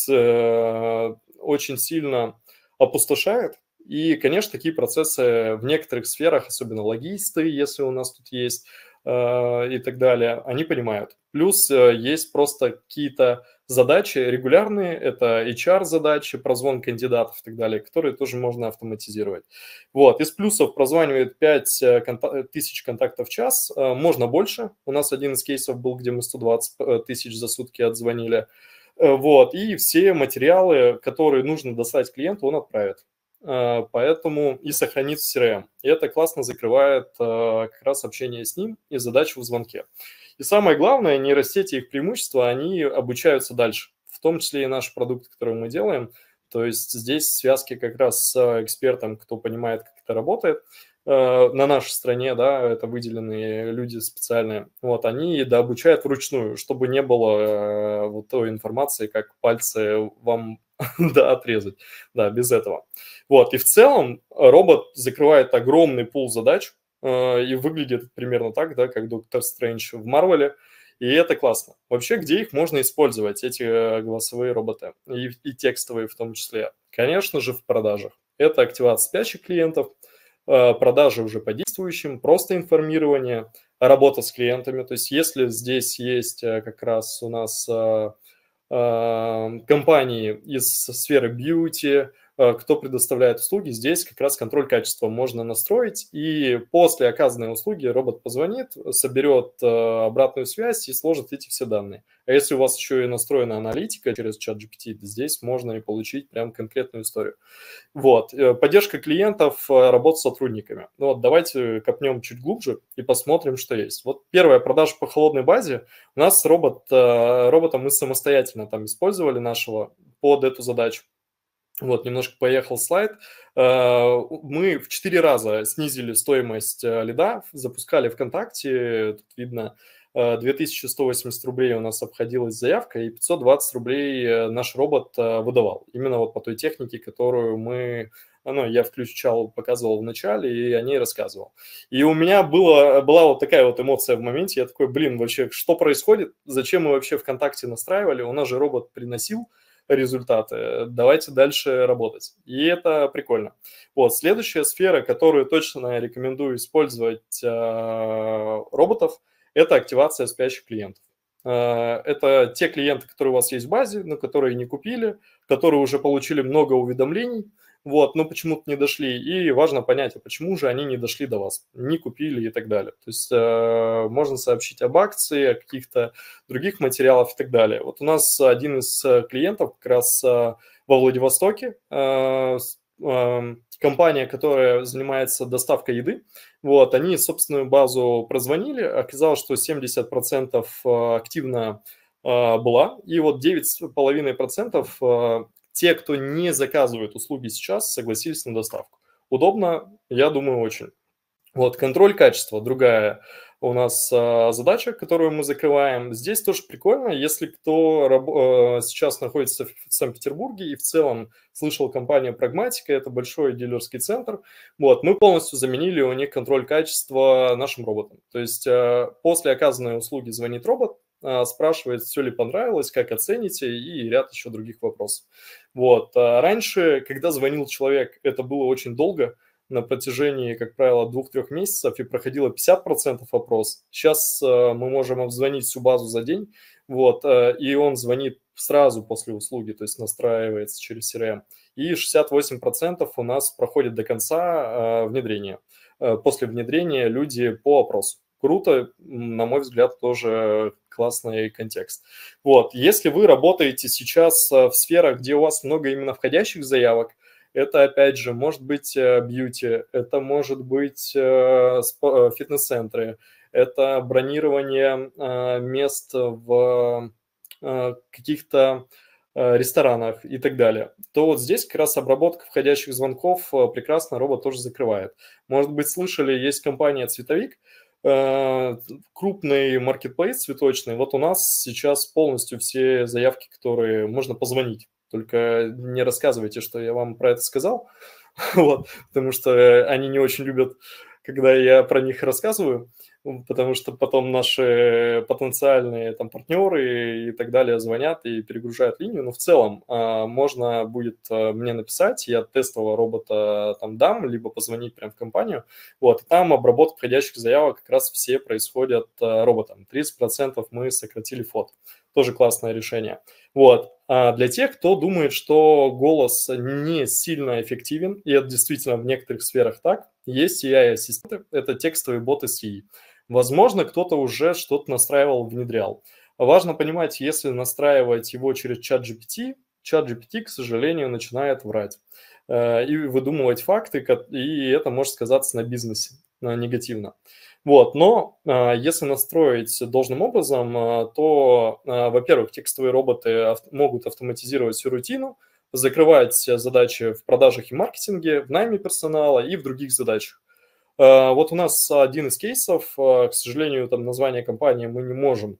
опустошает. И, конечно, такие процессы в некоторых сферах, особенно логисты, если у нас тут есть, и так далее, они понимают. Плюс есть просто какие-то задачи регулярные, это HR-задачи, прозвон кандидатов и так далее, которые тоже можно автоматизировать. Вот, из плюсов прозванивает 5000 контактов в час, можно больше. У нас один из кейсов был, где мы 120 тысяч за сутки отзвонили. Вот, и все материалы, которые нужно дослать клиенту, он отправит. Поэтому и сохранит в CRM. И это классно закрывает как раз общение с ним и задачу в звонке. И самое главное, нейросети, их преимущества, они обучаются дальше, в том числе и наш продукт, который мы делаем. То есть здесь связки как раз с экспертом, кто понимает, как это работает. На нашей стране, да, это выделенные люди специальные, вот, они дообучают вручную, чтобы не было вот той информации, как пальцы вам да, отрезать, да, без этого. Вот, и в целом робот закрывает огромный пул задач, и выглядит примерно так, да, как Доктор Стрэндж в Марвеле, и это классно. Вообще, где их можно использовать, эти голосовые роботы, и текстовые в том числе? Конечно же, в продажах. Это активация спящих клиентов, продажи уже по действующим, просто информирование, работа с клиентами. То есть если здесь есть как раз у нас компании из сферы бьюти, кто предоставляет услуги, здесь как раз контроль качества можно настроить, и после оказанной услуги робот позвонит, соберет обратную связь и сложит эти все данные. А если у вас еще и настроена аналитика через ChatGPT, здесь можно и получить прям конкретную историю. Вот, поддержка клиентов, работа с сотрудниками. Ну вот давайте копнем чуть глубже и посмотрим, что есть. Вот первая продажа по холодной базе. У нас робота мы самостоятельно там использовали нашего под эту задачу. Вот, немножко поехал слайд. Мы в 4 раза снизили стоимость лида, запускали ВКонтакте, тут видно, 2180 рублей у нас обходилась заявка, и 520 рублей наш робот выдавал. Именно вот по той технике, которую я включал, показывал в начале, и о ней рассказывал. И у меня была вот такая вот эмоция в моменте. Я такой, вообще, что происходит? Зачем мы вообще ВКонтакте настраивали? У нас же робот приносил результаты, давайте дальше работать. И это прикольно. Вот, следующая сфера, которую точно рекомендую использовать роботов, это активация спящих клиентов. Это те клиенты, которые у вас есть в базе, но которые не купили, которые уже получили много уведомлений, вот, но почему-то не дошли. И важно понять, а почему же они не дошли до вас, не купили и так далее. То есть можно сообщить об акции, о каких-то других материалах и так далее. Вот у нас один из клиентов как раз во Владивостоке, компания, которая занимается доставкой еды, вот, они собственную базу прозвонили, оказалось, что 70% активно была, и вот 9,5% те, кто не заказывает услуги сейчас, согласились на доставку. Удобно, я думаю, очень. Вот, контроль качества, другая у нас задача, которую мы закрываем. Здесь тоже прикольно, если кто сейчас находится в Санкт-Петербурге и в целом слышал компанию Прагматика, это большой дилерский центр, вот, мы полностью заменили у них контроль качества нашим роботом. То есть после оказанной услуги звонит робот, спрашивает, все ли понравилось, как оцените, и ряд еще других вопросов. Вот. Раньше, когда звонил человек, это было очень долго, на протяжении, как правило, 2-3 месяцев, и проходило 50% опрос. Сейчас мы можем обзвонить всю базу за день, вот, и он звонит сразу после услуги, то есть настраивается через CRM. И 68% у нас проходит до конца внедрения. После внедрения люди по опросу. Круто, на мой взгляд, тоже классный контекст. Вот, если вы работаете сейчас в сферах, где у вас много именно входящих заявок, это, опять же, может быть бьюти, это может быть фитнес-центры, это бронирование мест в каких-то ресторанах и так далее, то вот здесь как раз обработка входящих звонков прекрасно робот тоже закрывает. Может быть, слышали, есть компания «Цветовик», крупный маркетплейс цветочный, вот у нас сейчас полностью все заявки, которые можно позвонить. Только не рассказывайте, что я вам про это сказал, вот, потому что они не очень любят, когда я про них рассказываю, потому что потом наши потенциальные там партнеры и так далее звонят и перегружают линию. Но в целом можно будет мне написать, я тестового робота там дам, либо позвонить прямо в компанию. Вот, и там обработка входящих заявок как раз все происходят роботом. 30% мы сократили фот. Тоже классное решение. Вот. А для тех, кто думает, что голос не сильно эффективен, и это действительно в некоторых сферах так, есть AI-ассистенты, это текстовые боты SEE. Возможно, кто-то уже что-то настраивал, внедрял. Важно понимать, если настраивать его через ChatGPT, к сожалению, начинает врать и выдумывать факты, и это может сказаться на бизнесе негативно. Вот, но если настроить должным образом, то, во-первых, текстовые роботы могут автоматизировать всю рутину, закрывать задачи в продажах и маркетинге, в найме персонала и в других задачах. Вот у нас один из кейсов, к сожалению, там название компании мы не можем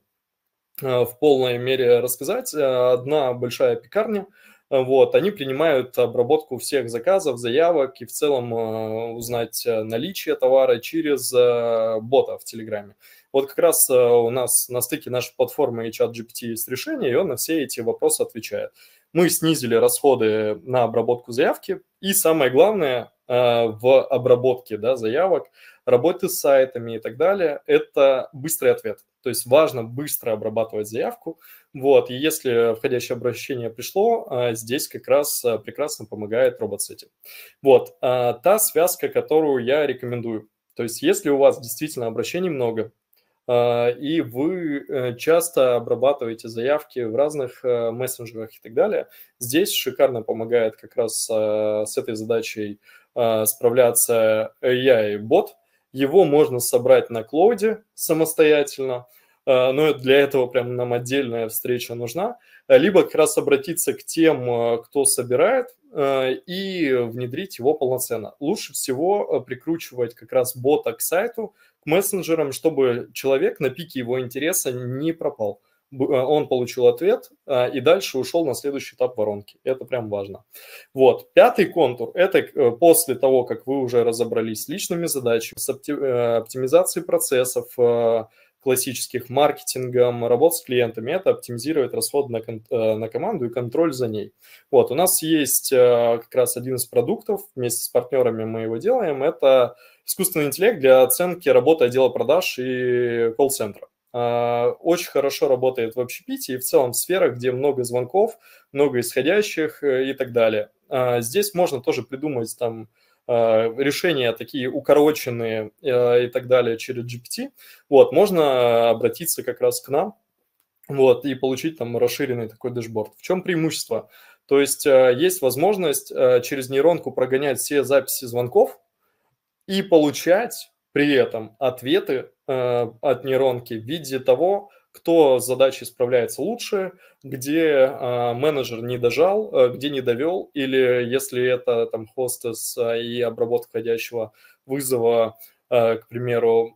в полной мере рассказать. Одна большая пекарня, вот, они принимают обработку всех заказов, заявок и в целом узнать наличие товара через бота в Телеграме. Вот как раз у нас на стыке нашей платформы и ChatGPT есть решение, и он на все эти вопросы отвечает. Мы снизили расходы на обработку заявки, и самое главное в обработке заявок, работы с сайтами и так далее, это быстрый ответ. То есть важно быстро обрабатывать заявку. Вот, и если входящее обращение пришло, здесь как раз прекрасно помогает робот с этим. Вот, та связка, которую я рекомендую. То есть если у вас действительно обращений много, и вы часто обрабатываете заявки в разных мессенджерах и так далее, здесь шикарно помогает как раз с этой задачей справляться AI-бот. Его можно собрать на клоуде самостоятельно, но для этого прям нам отдельная встреча нужна. Либо как раз обратиться к тем, кто собирает, и внедрить его полноценно. Лучше всего прикручивать как раз бота к сайту, к мессенджерам, чтобы человек на пике его интереса не пропал. Он получил ответ и дальше ушел на следующий этап воронки. Это прям важно. Вот. Пятый контур – это после того, как вы уже разобрались с личными задачами, с оптимизацией процессов, классических маркетингом, работ с клиентами, это оптимизировать расход на команду и контроль за ней. Вот, у нас есть как раз один из продуктов, вместе с партнерами мы его делаем, это искусственный интеллект для оценки работы отдела продаж и колл-центра. Очень хорошо работает в общепите и в целом в сферах, где много звонков, много исходящих и так далее. Здесь можно тоже придумать там решения такие укороченные и так далее через GPT. Вот, можно обратиться как раз к нам, вот, и получить там расширенный такой дэшборд. В чем преимущество? То есть есть возможность через нейронку прогонять все записи звонков и получать при этом ответы от нейронки в виде того, кто с задачей справляется лучше, где менеджер не дожал, где не довел, или если это там хостес и обработка входящего вызова, к примеру,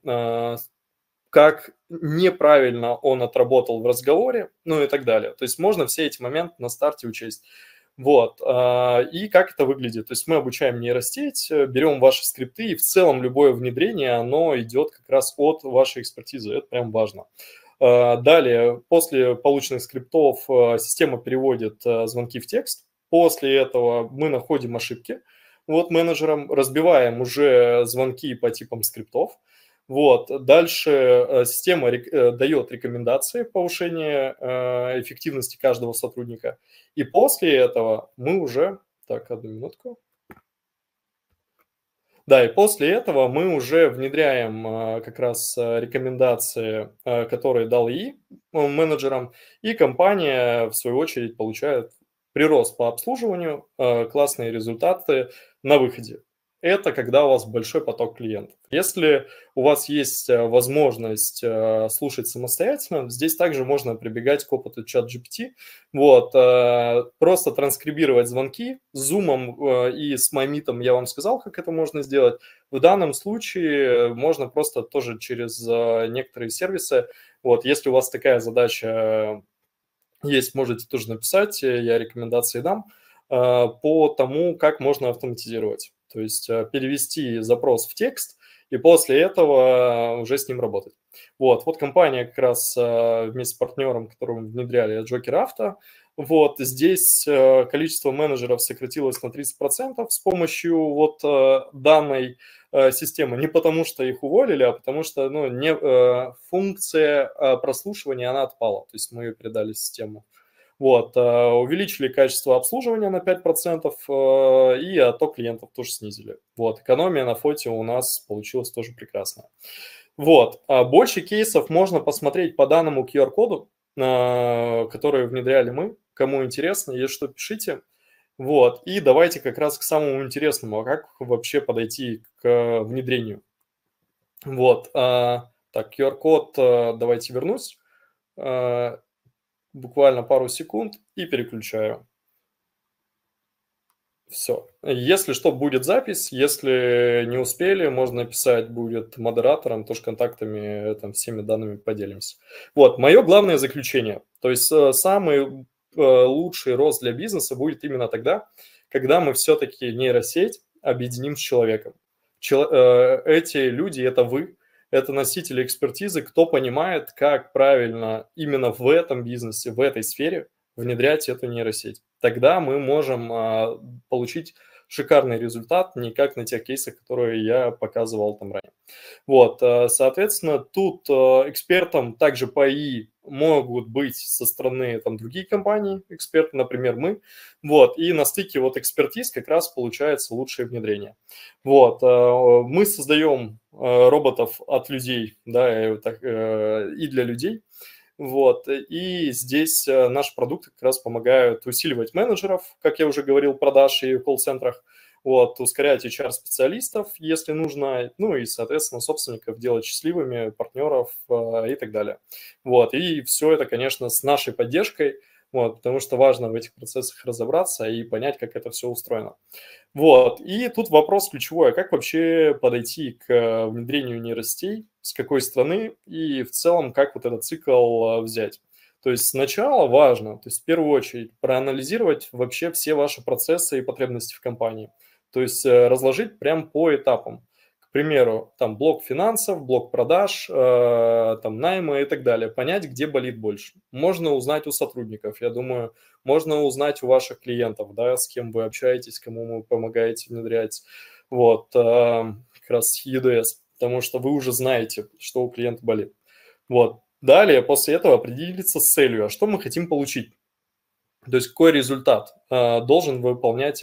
как неправильно он отработал в разговоре, ну и так далее. То есть можно все эти моменты на старте учесть. Вот, и как это выглядит? То есть мы обучаем нейросеть, берем ваши скрипты, и в целом любое внедрение, оно идет как раз от вашей экспертизы, это прям важно. Далее, после полученных скриптов система переводит звонки в текст, после этого мы находим ошибки, вот менеджером, разбиваем уже звонки по типам скриптов. Вот. Дальше система дает рекомендации повышения эффективности каждого сотрудника. И после этого мы уже... Так, одну минутку. Да, и после этого мы уже внедряем как раз рекомендации, которые дал ИИ менеджерам, и компания, в свою очередь, получает прирост по обслуживанию, классные результаты на выходе. Это когда у вас большой поток клиентов. Если у вас есть возможность слушать самостоятельно, здесь также можно прибегать к опыту ChatGPT. Вот, просто транскрибировать звонки с Zoom и с Маймитом я вам сказал, как это можно сделать. В данном случае можно просто тоже через некоторые сервисы, вот, если у вас такая задача есть, можете тоже написать, я рекомендации дам, по тому, как можно автоматизировать. То есть перевести запрос в текст и после этого уже с ним работать. Вот компания как раз вместе с партнером, которым внедряли Joker Auto, вот здесь количество менеджеров сократилось на 30% с помощью вот данной системы. Не потому, что их уволили, а потому что функция прослушивания, она отпала. То есть мы ее передали в систему. Вот, увеличили качество обслуживания на 5% и отток клиентов тоже снизили. Вот, экономия на фоте у нас получилась тоже прекрасная. Вот, больше кейсов можно посмотреть по данному QR-коду, который внедряли мы. Кому интересно, если что, пишите. Вот, и давайте как раз к самому интересному, а как вообще подойти к внедрению. Вот, так, QR-код, давайте вернусь. Буквально пару секунд и переключаю. Все. Если что, будет запись. Если не успели, можно написать, будет модератором, тоже контактами, там, всеми данными поделимся. Вот, мое главное заключение. То есть самый лучший рост для бизнеса будет именно тогда, когда мы все-таки нейросеть объединим с человеком. Эти люди – это вы. Это носители экспертизы, кто понимает, как правильно именно в этом бизнесе, в этой сфере внедрять эту нейросеть. Тогда мы можем получить шикарный результат, не как на тех кейсах, которые я показывал там ранее. Вот, соответственно, тут экспертом также по ИИ могут быть со стороны там другие компании, эксперты, например, мы. Вот, и на стыке вот экспертиз как раз получается лучшее внедрение. Вот, мы создаем роботов от людей, да, и для людей. Вот, и здесь наши продукты как раз помогают усиливать менеджеров, как я уже говорил, продаж и в колл-центрах, вот, ускорять HR-специалистов, если нужно, ну и, соответственно, собственников делать счастливыми, партнеров и так далее. Вот, и все это, конечно, с нашей поддержкой, вот, потому что важно в этих процессах разобраться и понять, как это все устроено. Вот, и тут вопрос ключевой, а как вообще подойти к внедрению нейросетей, с какой страны и в целом, как вот этот цикл взять. То есть сначала важно, то есть в первую очередь проанализировать вообще все ваши процессы и потребности в компании. То есть разложить прям по этапам. К примеру, там блок финансов, блок продаж, там найма и так далее. Понять, где болит больше. Можно узнать у сотрудников, я думаю, можно узнать у ваших клиентов, да, с кем вы общаетесь, кому вы помогаете внедрять. Вот, как раз EDS, потому что вы уже знаете, что у клиента болит. Вот. Далее, после этого определиться с целью, а что мы хотим получить. То есть какой результат должен выполнять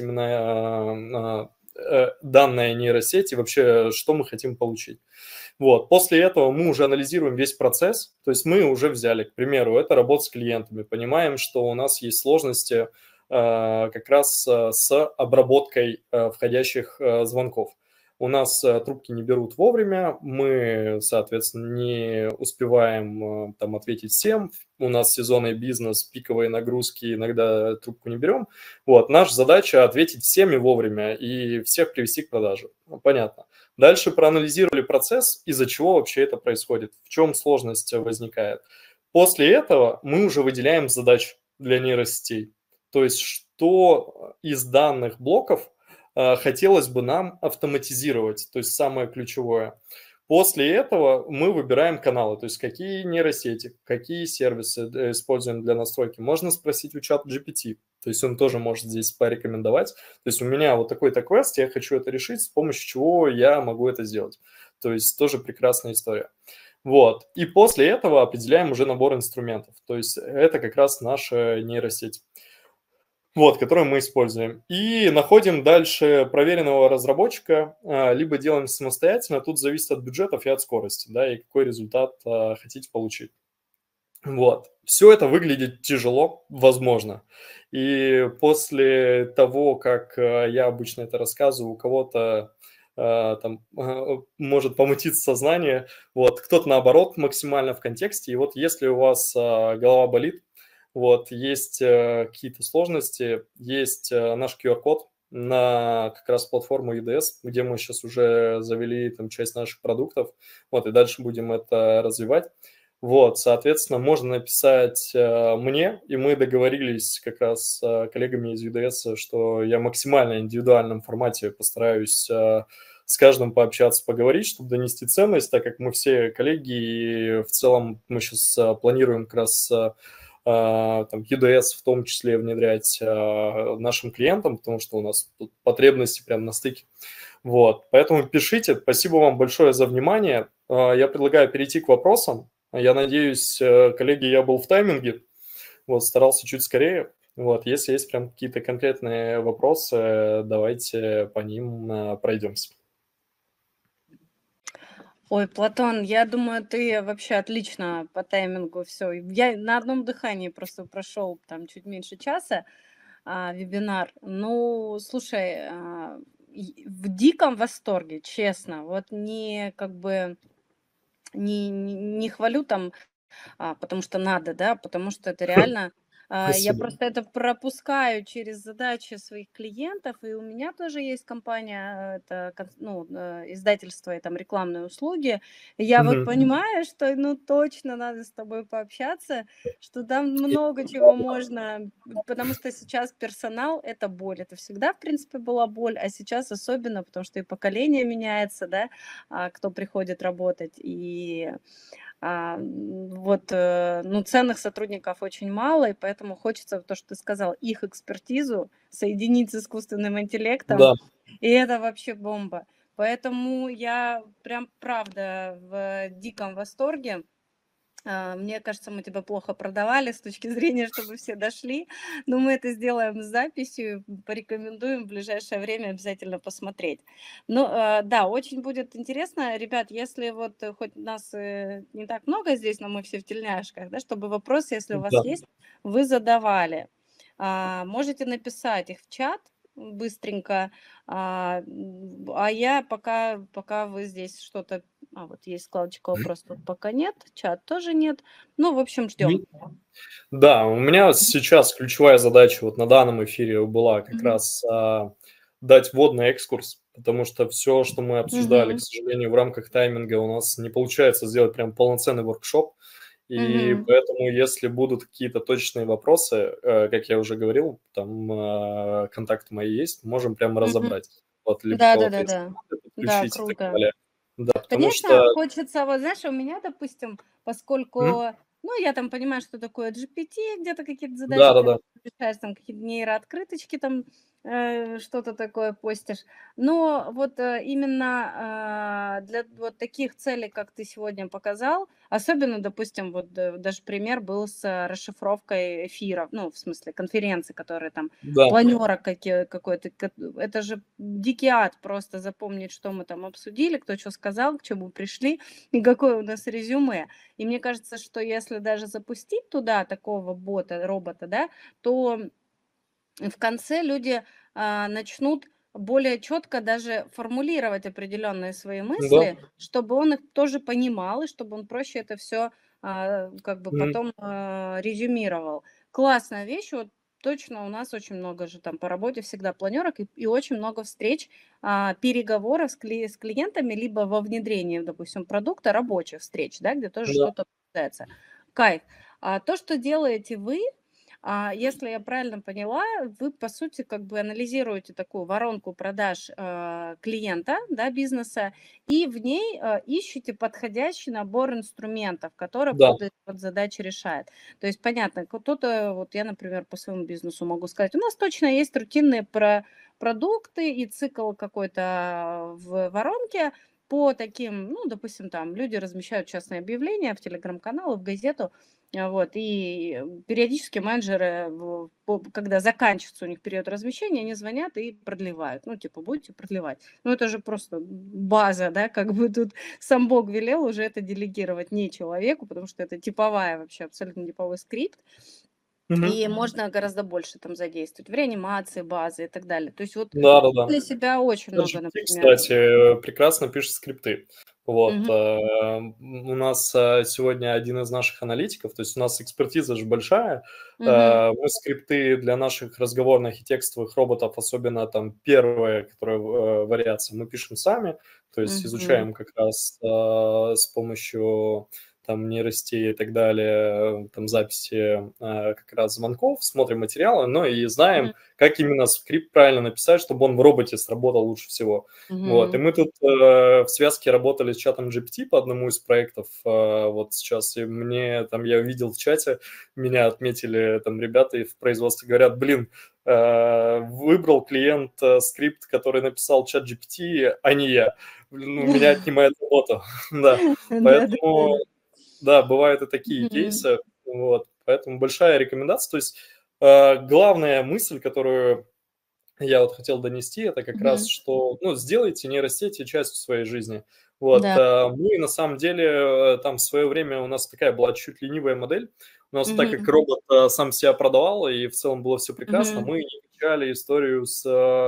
именно данная нейросеть и вообще что мы хотим получить. Вот. После этого мы уже анализируем весь процесс, то есть мы уже взяли, к примеру, это работа с клиентами, понимаем, что у нас есть сложности как раз с обработкой входящих звонков. У нас трубки не берут вовремя, мы, соответственно, не успеваем там ответить всем. У нас сезонный бизнес, пиковые нагрузки, иногда трубку не берем. Вот, наша задача ответить всем и вовремя и всех привести к продаже. Понятно. Дальше проанализировали процесс, из-за чего вообще это происходит, в чем сложность возникает. После этого мы уже выделяем задачи для нейросетей. То есть, что из данных блоков хотелось бы нам автоматизировать, то есть самое ключевое. После этого мы выбираем каналы, то есть какие нейросети, какие сервисы используем для настройки. Можно спросить у ChatGPT, то есть он тоже может здесь порекомендовать. То есть у меня вот такой-то квест, я хочу это решить, с помощью чего я могу это сделать. То есть тоже прекрасная история. Вот. И после этого определяем уже набор инструментов. То есть это как раз наша нейросеть. Вот, которую мы используем. И находим дальше проверенного разработчика, либо делаем самостоятельно. Тут зависит от бюджетов и от скорости, да, и какой результат хотите получить. Вот. Все это выглядит тяжело, возможно. И после того, как я обычно это рассказываю, у кого-то там может помутиться сознание, вот, кто-то наоборот максимально в контексте. И вот если у вас голова болит, вот, есть какие-то сложности, есть наш QR-код, на как раз платформу EDS, где мы сейчас уже завели там часть наших продуктов, вот, и дальше будем это развивать. Вот, соответственно, можно написать мне, и мы договорились как раз с коллегами из UDS, что я максимально индивидуальном формате постараюсь с каждым пообщаться, поговорить, чтобы донести ценность, так как мы все коллеги, и в целом мы сейчас планируем как раз там UDS в том числе внедрять нашим клиентам, потому что у нас тут потребности прямо на стыке. Вот, поэтому пишите. Спасибо вам большое за внимание. Я предлагаю перейти к вопросам. Я надеюсь, коллеги, я был в тайминге, вот, старался чуть скорее. Вот, если есть прям какие-то конкретные вопросы, давайте по ним пройдемся. Ой, Платон, я думаю, ты вообще отлично по таймингу все. Я на одном дыхании просто прошел там чуть меньше часа вебинар. Ну, слушай, в диком восторге, честно. Вот не как бы не хвалю там, потому что надо, да, потому что это реально. Я Спасибо. просто это пропускаю через задачи своих клиентов, и у меня тоже есть компания, это издательство и там рекламные услуги. Я вот Мгм. понимаю, что ну точно надо с тобой пообщаться, что там И- много чего можно, потому что сейчас персонал это боль, это всегда в принципе была боль, а сейчас особенно, потому что и поколение меняется, да, кто приходит работать, и ну, ценных сотрудников очень мало, и поэтому хочется то, что ты сказал, их экспертизу соединить с искусственным интеллектом, Да, и это вообще бомба. Поэтому я прям, правда, в диком восторге. Мне кажется, мы тебя плохо продавали с точки зрения, чтобы все дошли, но мы это сделаем с записью, порекомендуем в ближайшее время обязательно посмотреть. Ну, да, очень будет интересно. Ребят, если вот хоть нас не так много здесь, но мы все в тельняшках, да, чтобы вопросы, если у да. вас есть, вы задавали. Можете написать их в чат быстренько, я пока вы здесь что-то... вот есть вкладочка «Вопрос», тут пока нет, чат тоже нет. Ну, в общем, ждем. Да, у меня сейчас ключевая задача вот на данном эфире была как раз дать вводный экскурс, потому что все, что мы обсуждали, к сожалению, в рамках тайминга у нас не получается сделать прям полноценный воркшоп. И поэтому, если будут какие-то точные вопросы, как я уже говорил, там контакты мои есть, можем прямо разобрать. Вот, либо кого-то из Да, команды подключить и так круто. далее. Да, потому Конечно, что... хочется, вот знаешь, у меня, допустим, поскольку, ну, я там понимаю, что такое GPT, где-то какие-то задачки ты Да. решаешь, там какие-то нейрооткрыточки, там что-то такое постишь. Но вот именно для вот таких целей, как ты сегодня показал, особенно, допустим, вот даже пример был с расшифровкой эфиров, ну, в смысле конференции, которые там, Да, планерок какой-то, это же дикий ад просто запомнить, что мы там обсудили, кто что сказал, к чему пришли и какое у нас резюме. И мне кажется, что если даже запустить туда такого бота, робота, да, то в конце люди начнут более четко даже формулировать определенные свои да. мысли, чтобы он их тоже понимал, и чтобы он проще это все как бы потом резюмировал. Классная вещь, вот точно у нас очень много же там по работе всегда планерок и очень много встреч, переговоров с клиентами, либо во внедрении, допустим, продукта, рабочих встреч, да, где тоже Да. что-то обсуждается. Кайф. То, что делаете вы, если я правильно поняла, вы, по сути, как бы анализируете такую воронку продаж клиента, да, бизнеса, и в ней ищете подходящий набор инструментов, который Да. под эти вот задачи решает. То есть, понятно, кто-то, вот я, например, по своему бизнесу могу сказать, у нас точно есть рутинные продукты и цикл какой-то в воронке по таким, ну, допустим, там люди размещают частные объявления в телеграм-канал, в газету, вот, и периодически менеджеры, когда заканчивается у них период размещения, они звонят и продлевают. Ну, типа, будете продлевать. Ну, это же просто база, да, как бы тут сам Бог велел уже это делегировать не человеку, потому что это типовая вообще, абсолютно типовой скрипт. И можно гораздо больше там задействовать в реанимации базы и так далее. То есть вот Да-да-да. для себя очень много, ChatGPT, например. кстати, прекрасно пишет скрипты. Вот, Мгм. у нас сегодня один из наших аналитиков, то есть у нас экспертиза же большая, Мгм. мы скрипты для наших разговорных и текстовых роботов, особенно там первая, которая вариация, мы пишем сами, то есть Мгм. изучаем как раз с помощью там нейросетей и так далее, там записи как раз звонков, смотрим материалы, но и знаем, как именно скрипт правильно написать, чтобы он в роботе сработал лучше всего. Вот, и Мгм. мы тут в связке работали с чатом GPT по одному из проектов. Вот сейчас и мне там, я увидел в чате, меня отметили там ребята и в производстве говорят, блин, выбрал клиент скрипт, который написал чат GPT, а не я. Блин, у меня отнимает работу. Да, Да-да-да. поэтому, да, бывают и такие Мгм. кейсы. Вот, поэтому большая рекомендация. То есть главная мысль, которую я вот хотел донести, это как раз, Мгм. что, ну, сделайте нейросети частью своей жизни. Вот, Да. мы на самом деле, там в свое время у нас такая была чуть ленивая модель. У нас, так как Мгм. робот сам себя продавал, и в целом было все прекрасно, Мгм. мы не качали историю с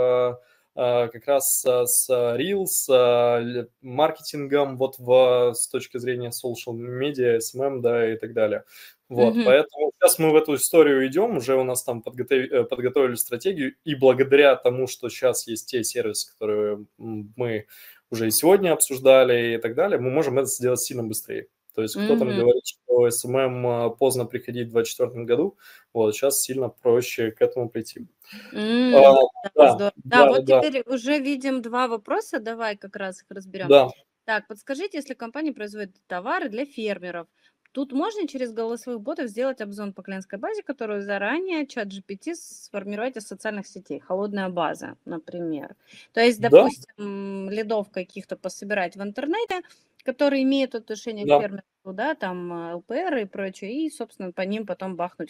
как раз с Reels, маркетингом вот с точки зрения social media, SMM, да, и так далее. Вот, Мгм. поэтому сейчас мы в эту историю идем, уже у нас там подготовили стратегию, и благодаря тому, что сейчас есть те сервисы, которые мы уже и сегодня обсуждали и так далее, мы можем это сделать сильно быстрее. То есть кто там Мгм. говорит, что SMM поздно приходить в 2024 году, вот сейчас сильно проще к этому прийти. А, Да, Да, здорово. Да, да, вот да, теперь уже видим 2 вопроса. Давай как раз их разберем. да, Так, подскажите, если компания производит товары для фермеров, тут можно через голосовых ботов сделать обзор по клиентской базе, которую заранее чат GPT сформировать из социальных сетей? Холодная база, например. То есть, да, допустим, лидов каких-то пособирать в интернете, которые имеют отношение к да. фермерству, да, там ЛПР и прочее, и, собственно, по ним потом бахнуть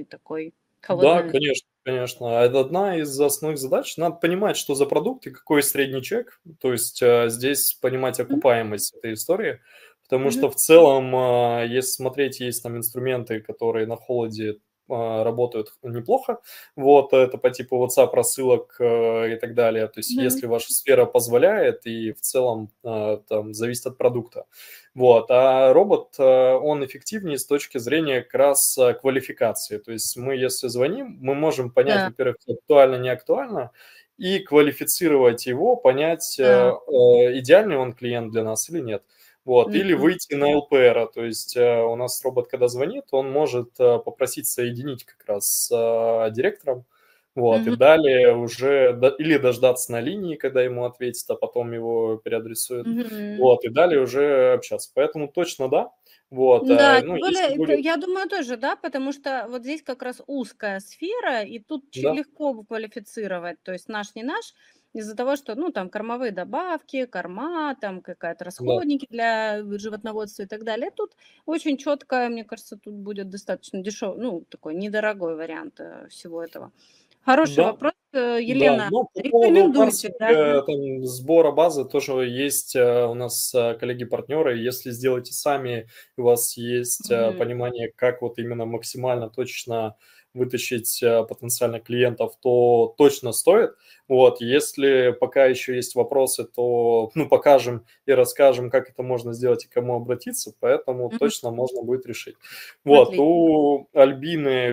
Да, холодное. конечно, конечно. Это одна из основных задач. Надо понимать, что за продукт и какой средний чек. То есть здесь понимать Мгм. окупаемость этой истории. Потому Мгм. что в целом, если смотреть, есть там инструменты, которые на холоде работают неплохо. Вот, это по типу WhatsApp рассылок и так далее. То есть Мгм. если ваша сфера позволяет, и в целом там зависит от продукта. Вот. А робот, он эффективнее с точки зрения как раз квалификации. То есть мы, если звоним, мы можем понять, Да, во-первых, актуально, не актуально, и квалифицировать его, понять, да. идеальный он клиент для нас или нет. Вот. Или Мгм. выйти на ЛПР. То есть у нас робот, когда звонит, он может попросить соединить как раз с директором. Вот, и Мгм. далее уже или дождаться на линии, когда ему ответят, а потом его переадресуют. Мгм. Вот, и далее уже общаться. Поэтому точно да. Вот, Да, ну, тем если более, будет, я думаю, тоже, да, потому что вот здесь как раз узкая сфера, и тут да, легко квалифицировать, то есть наш, не наш, из-за того, что, ну, там, кормовые добавки, корма, там, какая-то да, расходники для животноводства и так далее. Тут очень четко, мне кажется, тут будет достаточно дешевый, ну, такой недорогой вариант всего этого. Хороший да, вопрос, да. Елена, Ну, по поводу рекомендуйте, да. парсинга, там, сбора базы тоже есть у нас коллеги-партнеры. Если сделаете сами, у вас есть Мгм. понимание, как вот именно максимально точно вытащить потенциальных клиентов, то точно стоит. Вот, если пока еще есть вопросы, то, ну, покажем и расскажем, как это можно сделать и к кому обратиться, поэтому Мгм. точно можно будет решить. Вот, Отлично. у Альбины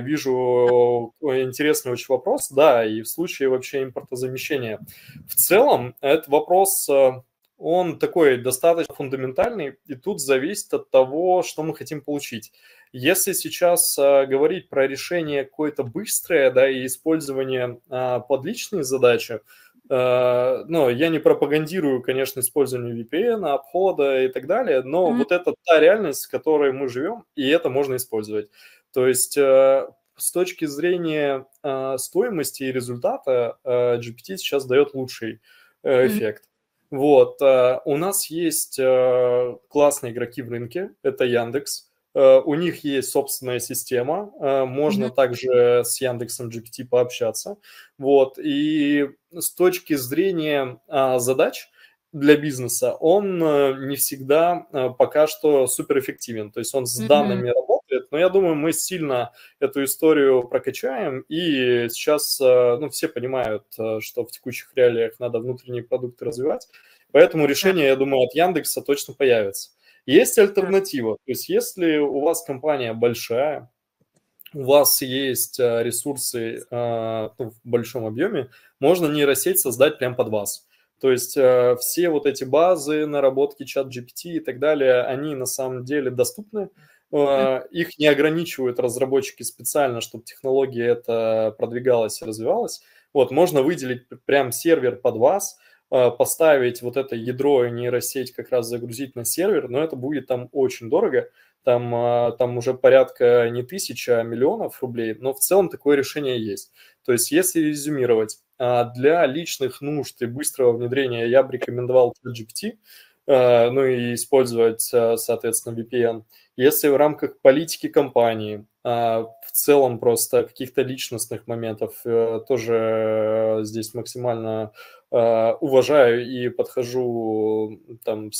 вижу интересный очень вопрос, да, и в случае вообще импортозамещения. В целом, этот вопрос, он такой достаточно фундаментальный, и тут зависит от того, что мы хотим получить. Если сейчас говорить про решение какое-то быстрое, да, и использование под личные задачи, ну, я не пропагандирую, конечно, использование VPN, обхода и так далее, но Мгм. вот это та реальность, в которой мы живем, и это можно использовать. То есть с точки зрения стоимости и результата GPT сейчас дает лучший Мгм. эффект. Вот, у нас есть классные игроки в рынке, это Яндекс. У них есть собственная система, можно Мгм. также с Яндексом GPT пообщаться. Вот, и с точки зрения задач для бизнеса, он не всегда пока что суперэффективен. То есть он с Мгм. данными работает, работает, но я думаю, мы сильно эту историю прокачаем, и сейчас, ну, все понимают, что в текущих реалиях надо внутренние продукты развивать, поэтому решение, я думаю, от Яндекса точно появится. Есть альтернатива, то есть если у вас компания большая, у вас есть ресурсы ну, в большом объеме, можно нейросеть создать прямо под вас. То есть все вот эти базы, наработки чат-GPT и так далее, они на самом деле доступны. Их не ограничивают разработчики специально, чтобы технология это продвигалась и развивалась. Вот, можно выделить прям сервер под вас, поставить вот это ядро и нейросеть как раз загрузить на сервер, но это будет там очень дорого. Там уже порядка не тысяч, а миллионов рублей, но в целом такое решение есть. То есть если резюмировать, для личных нужд и быстрого внедрения я бы рекомендовал ChatGPT, ну и использовать, соответственно, VPN. Если в рамках политики компании, в целом просто каких-то личностных моментов, тоже здесь максимально уважаю и подхожу там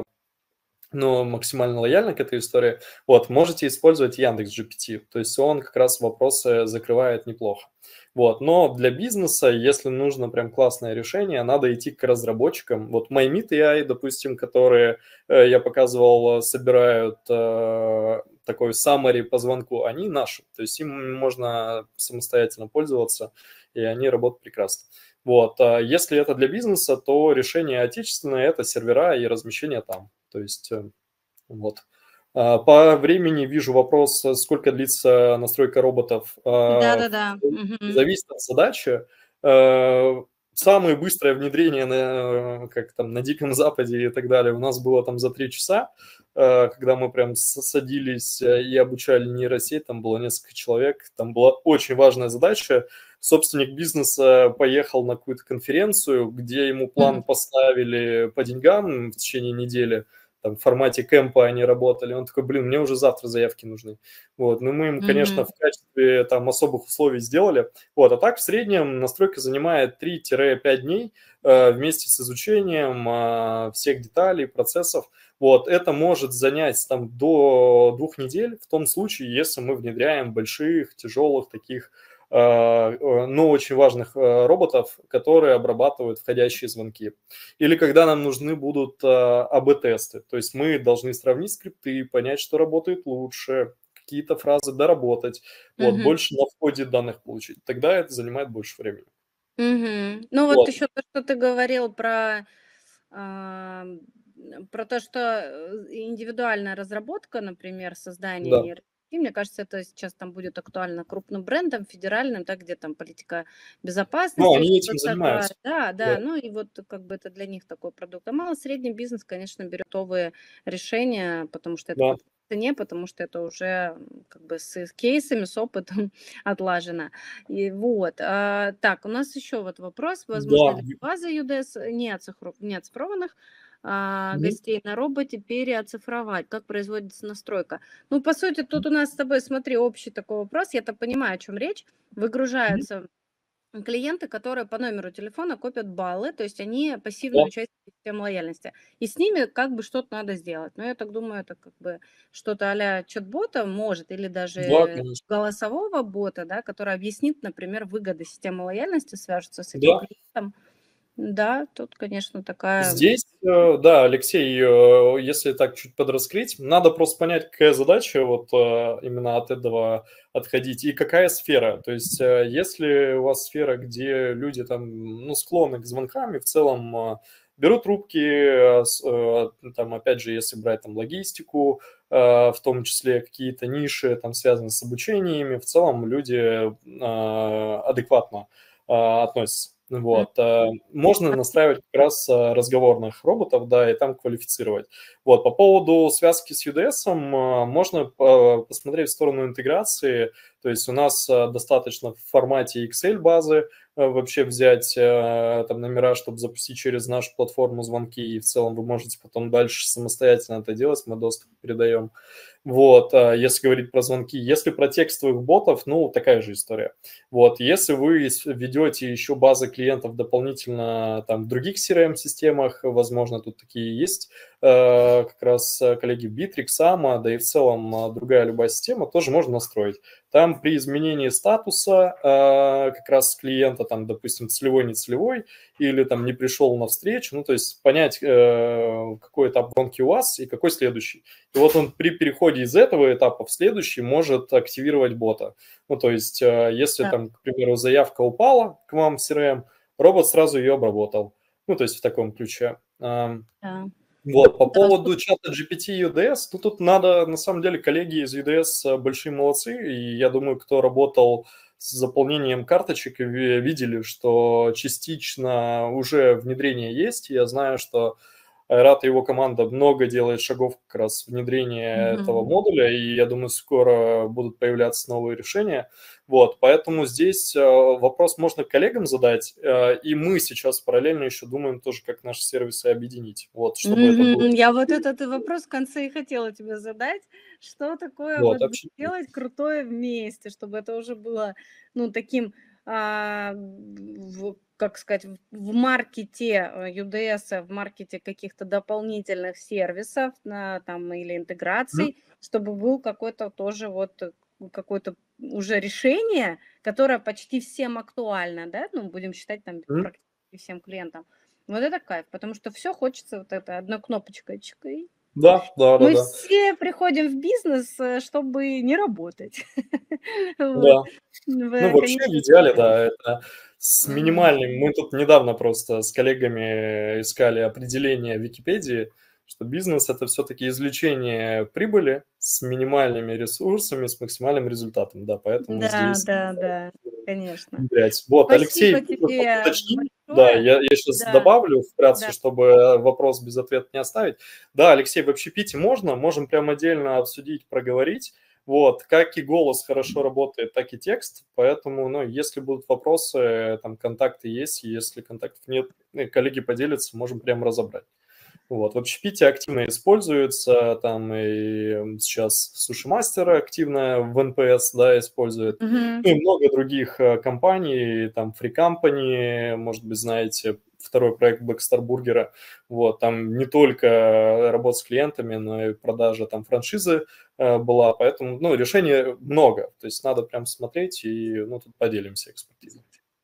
но максимально лояльно к этой истории, вот, можете использовать Яндекс.GPT, то есть он как раз вопросы закрывает неплохо. Вот, но для бизнеса, если нужно прям классное решение, надо идти к разработчикам. Вот MyMeet AI, допустим, которые я показывал, собирают такой summary по звонку, они наши, то есть им можно самостоятельно пользоваться, и они работают прекрасно. Вот, если это для бизнеса, то решение отечественное – это сервера и размещение там. То есть, вот. По времени вижу вопрос, сколько длится настройка роботов. Да-да-да. Зависит от задачи. Самое быстрое внедрение как там, на Диком Западе и так далее у нас было там за 3 часа, когда мы прям садились и обучали нейросеть, там было несколько человек, там была очень важная задача. Собственник бизнеса поехал на какую-то конференцию, где ему план поставили по деньгам в течение недели, там, в формате кемпа они работали. Он такой, блин, мне уже завтра заявки нужны. Вот, ну мы им, конечно, в качестве там особых условий сделали. Вот, а так в среднем настройка занимает 3-5 дней вместе с изучением всех деталей, процессов. Вот, это может занять там до 2 недель в том случае, если мы внедряем больших, тяжелых таких, но очень важных роботов, которые обрабатывают входящие звонки. Или когда нам нужны будут АБ-тесты, то есть мы должны сравнить скрипты, понять, что работает лучше, какие-то фразы доработать, вот, больше на входе данных получить. Тогда это занимает больше времени. Ну вот Вот. еще то, что ты говорил про то, что индивидуальная разработка, например, создание Да. нейросети, мне кажется, это сейчас там будет актуально крупным брендам, федеральным, да, где там политика Ну, безопасности они что-то этим такое. занимаются. Да, Да. ну и вот как бы это для них такой продукт. А малый средний бизнес, конечно, берет готовые решения, потому что это Да. по цене, потому что это уже как бы с кейсами, с опытом отлажено. И вот. Так, у нас еще вот вопрос. Возможно Да. ли база UDS не оцифрованных Мгм. гостей на роботе переоцифровать? Как производится настройка? Ну, по сути, тут у нас с тобой, смотри, общий такой вопрос. Я-то понимаю, о чем речь. Выгружаются клиенты, которые по номеру телефона копят баллы, то есть они пассивные Да. участники системы лояльности. И с ними как бы что-то надо сделать. Но я так думаю, это как бы что-то а-ля чат-бота может, или Да, даже конечно. голосового бота, да, который объяснит, например, выгоды системы лояльности, свяжется с этим Да. клиентом. Да, тут, конечно, такая... Здесь, да, Алексей, если так чуть подраскрыть, надо просто понять, какая задача вот именно от этого отходить и какая сфера. То есть, если у вас сфера, где люди там, ну, склонны к звонкам и в целом берут трубки, там, опять же, если брать там логистику, в том числе какие-то ниши, там, связанные с обучениями, в целом люди адекватно относятся. Вот. Можно настраивать как раз разговорных роботов, да, и там квалифицировать. Вот. По поводу связки с UDS, можно посмотреть в сторону интеграции. То То есть у нас достаточно в формате Excel базы вообще взять там номера, чтобы запустить через нашу платформу звонки, и в целом вы можете потом дальше самостоятельно это делать, мы доступ передаем. Вот, если говорить про звонки. Если про текстовых ботов, ну, такая же история. Вот, если вы ведете еще базы клиентов дополнительно там в других CRM-системах, возможно, тут такие есть, как раз коллеги Bittrex, AMA, да и в целом другая любая система, тоже можно настроить. Там при изменении статуса как раз клиента, там, допустим, целевой, нецелевой, или там не пришел на встречу, ну, то есть понять, какой этап гонки у вас и какой следующий. И вот он при переходе из этого этапа в следующий может активировать бота. Ну, то есть если там, к примеру, заявка упала к вам в CRM, робот сразу ее обработал. Ну, то есть в таком ключе. Вот, по поводу чата GPT и UDS, ну, тут надо, на самом деле, коллеги из UDS большие молодцы, и я думаю, кто работал с заполнением карточек, видели, что частично уже внедрение есть. Я знаю, что Айрат и его команда много делает шагов как раз внедрения этого модуля, и я думаю, скоро будут появляться новые решения. Вот, поэтому здесь вопрос можно коллегам задать, и мы сейчас параллельно еще думаем тоже, как наши сервисы объединить, вот, чтобы это было. Я вот этот вопрос в конце и хотела тебе задать. Что такое Вот, вот сделать крутое вместе, чтобы это уже было, ну, таким, как сказать, в маркете UDS, в маркете каких-то дополнительных сервисов там, или интеграций, чтобы был какой-то тоже вот какое-то уже решение, которое почти всем актуально, да, ну, будем считать там практически всем клиентам. Вот это кайф, потому что все хочется вот это одной кнопочкой. И Да. мы все приходим в бизнес, чтобы не работать. Да. Ну, вообще, в идеале, да, это с минимальным. Мы тут недавно просто с коллегами искали определение в Википедии, что бизнес – это все-таки извлечение прибыли с минимальными ресурсами, с максимальным результатом. Да, поэтому здесь… Да, конечно. Вот, Алексей, Алексей, уточни. Да, я сейчас добавлю вкратце, чтобы вопрос без ответа не оставить. Да, Алексей, в общепите можем прям отдельно обсудить, проговорить. Вот, как и голос хорошо работает, так и текст, поэтому, ну, если будут вопросы, там, контакты есть, если контактов нет, коллеги поделятся, можем прям разобрать. Вот, в общепите активно используется, там и сейчас Суши-мастер активно в НПС, да, использует, ну и много других компаний, там Free Company, может быть, знаете, второй проект Blackstar Burger, вот, там не только работа с клиентами, но и продажа там франшизы была, поэтому, ну, решений много, то есть надо прям смотреть и, ну, тут поделимся экспертизой.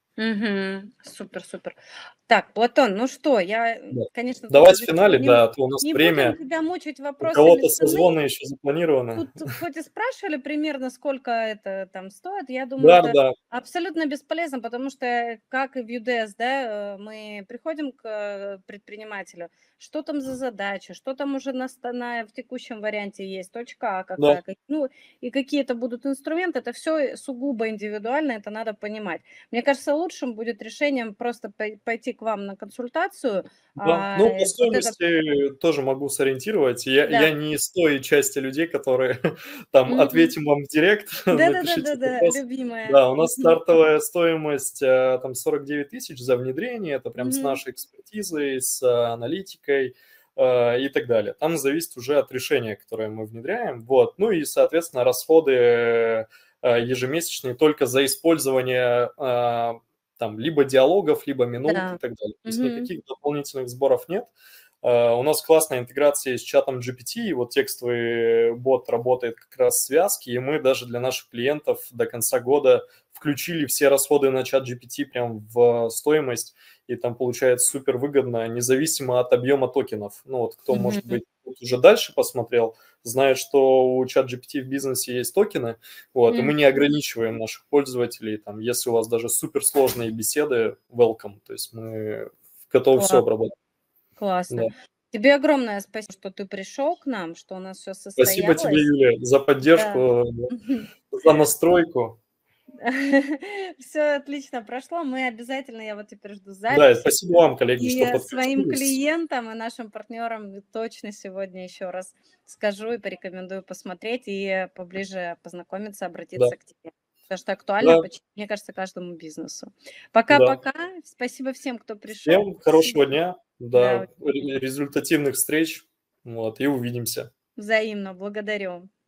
Супер. Так, Платон, ну что, я, конечно, давайте в финале, да, а то у нас не время. будем тебя мучить У вопросами кого-то цены. созвоны еще запланированы. Тут хоть и спрашивали примерно, сколько это там стоит, я думаю, это абсолютно бесполезно, потому что, как и в UDS, да, мы приходим к предпринимателю, что там за задача, что там уже в текущем варианте есть, точка А какая, ну, и какие это будут инструменты, это все сугубо индивидуально, это надо понимать. Мне кажется, лучшим будет решением просто пойти к вам на консультацию. Да. Ну, по стоимости тоже могу сориентировать. Я не из той части людей, которые там ответим вам в директ, напишите вопрос. Любимая. Да, у нас стартовая стоимость там 49 тысяч за внедрение, это прям с нашей экспертизой, с аналитикой и так далее. Там зависит уже от решения, которое мы внедряем. Вот. Ну и, соответственно, расходы ежемесячные только за использование там либо диалогов, либо минут и так далее. То есть никаких дополнительных сборов нет. У нас классная интеграция с чатом GPT, и вот текстовый бот работает как раз в связке, и мы даже для наших клиентов до конца года включили все расходы на чат GPT прям в стоимость, и там получается супер выгодно, независимо от объема токенов. Ну вот кто, может быть, уже дальше посмотрел, знает, что у чат GPT в бизнесе есть токены, вот, и мы не ограничиваем наших пользователей, там, если у вас даже суперсложные беседы, welcome, то есть мы готовы все обработать. Классно. Да. Тебе огромное спасибо, что ты пришел к нам, что у нас все состоялось. Спасибо тебе, Юлия, за поддержку, за настройку. Все отлично прошло. Мы обязательно, я вот теперь жду запись. Да, спасибо вам, коллеги, что подключились. И своим клиентам и нашим партнерам точно сегодня еще раз скажу и порекомендую посмотреть и поближе познакомиться, обратиться к тебе. потому что актуально, Да, мне кажется, каждому бизнесу. да. Пока-пока. Спасибо всем, кто пришел. Всем хорошего дня, Да, да, результативных встреч, вот, и увидимся. взаимно. Благодарю.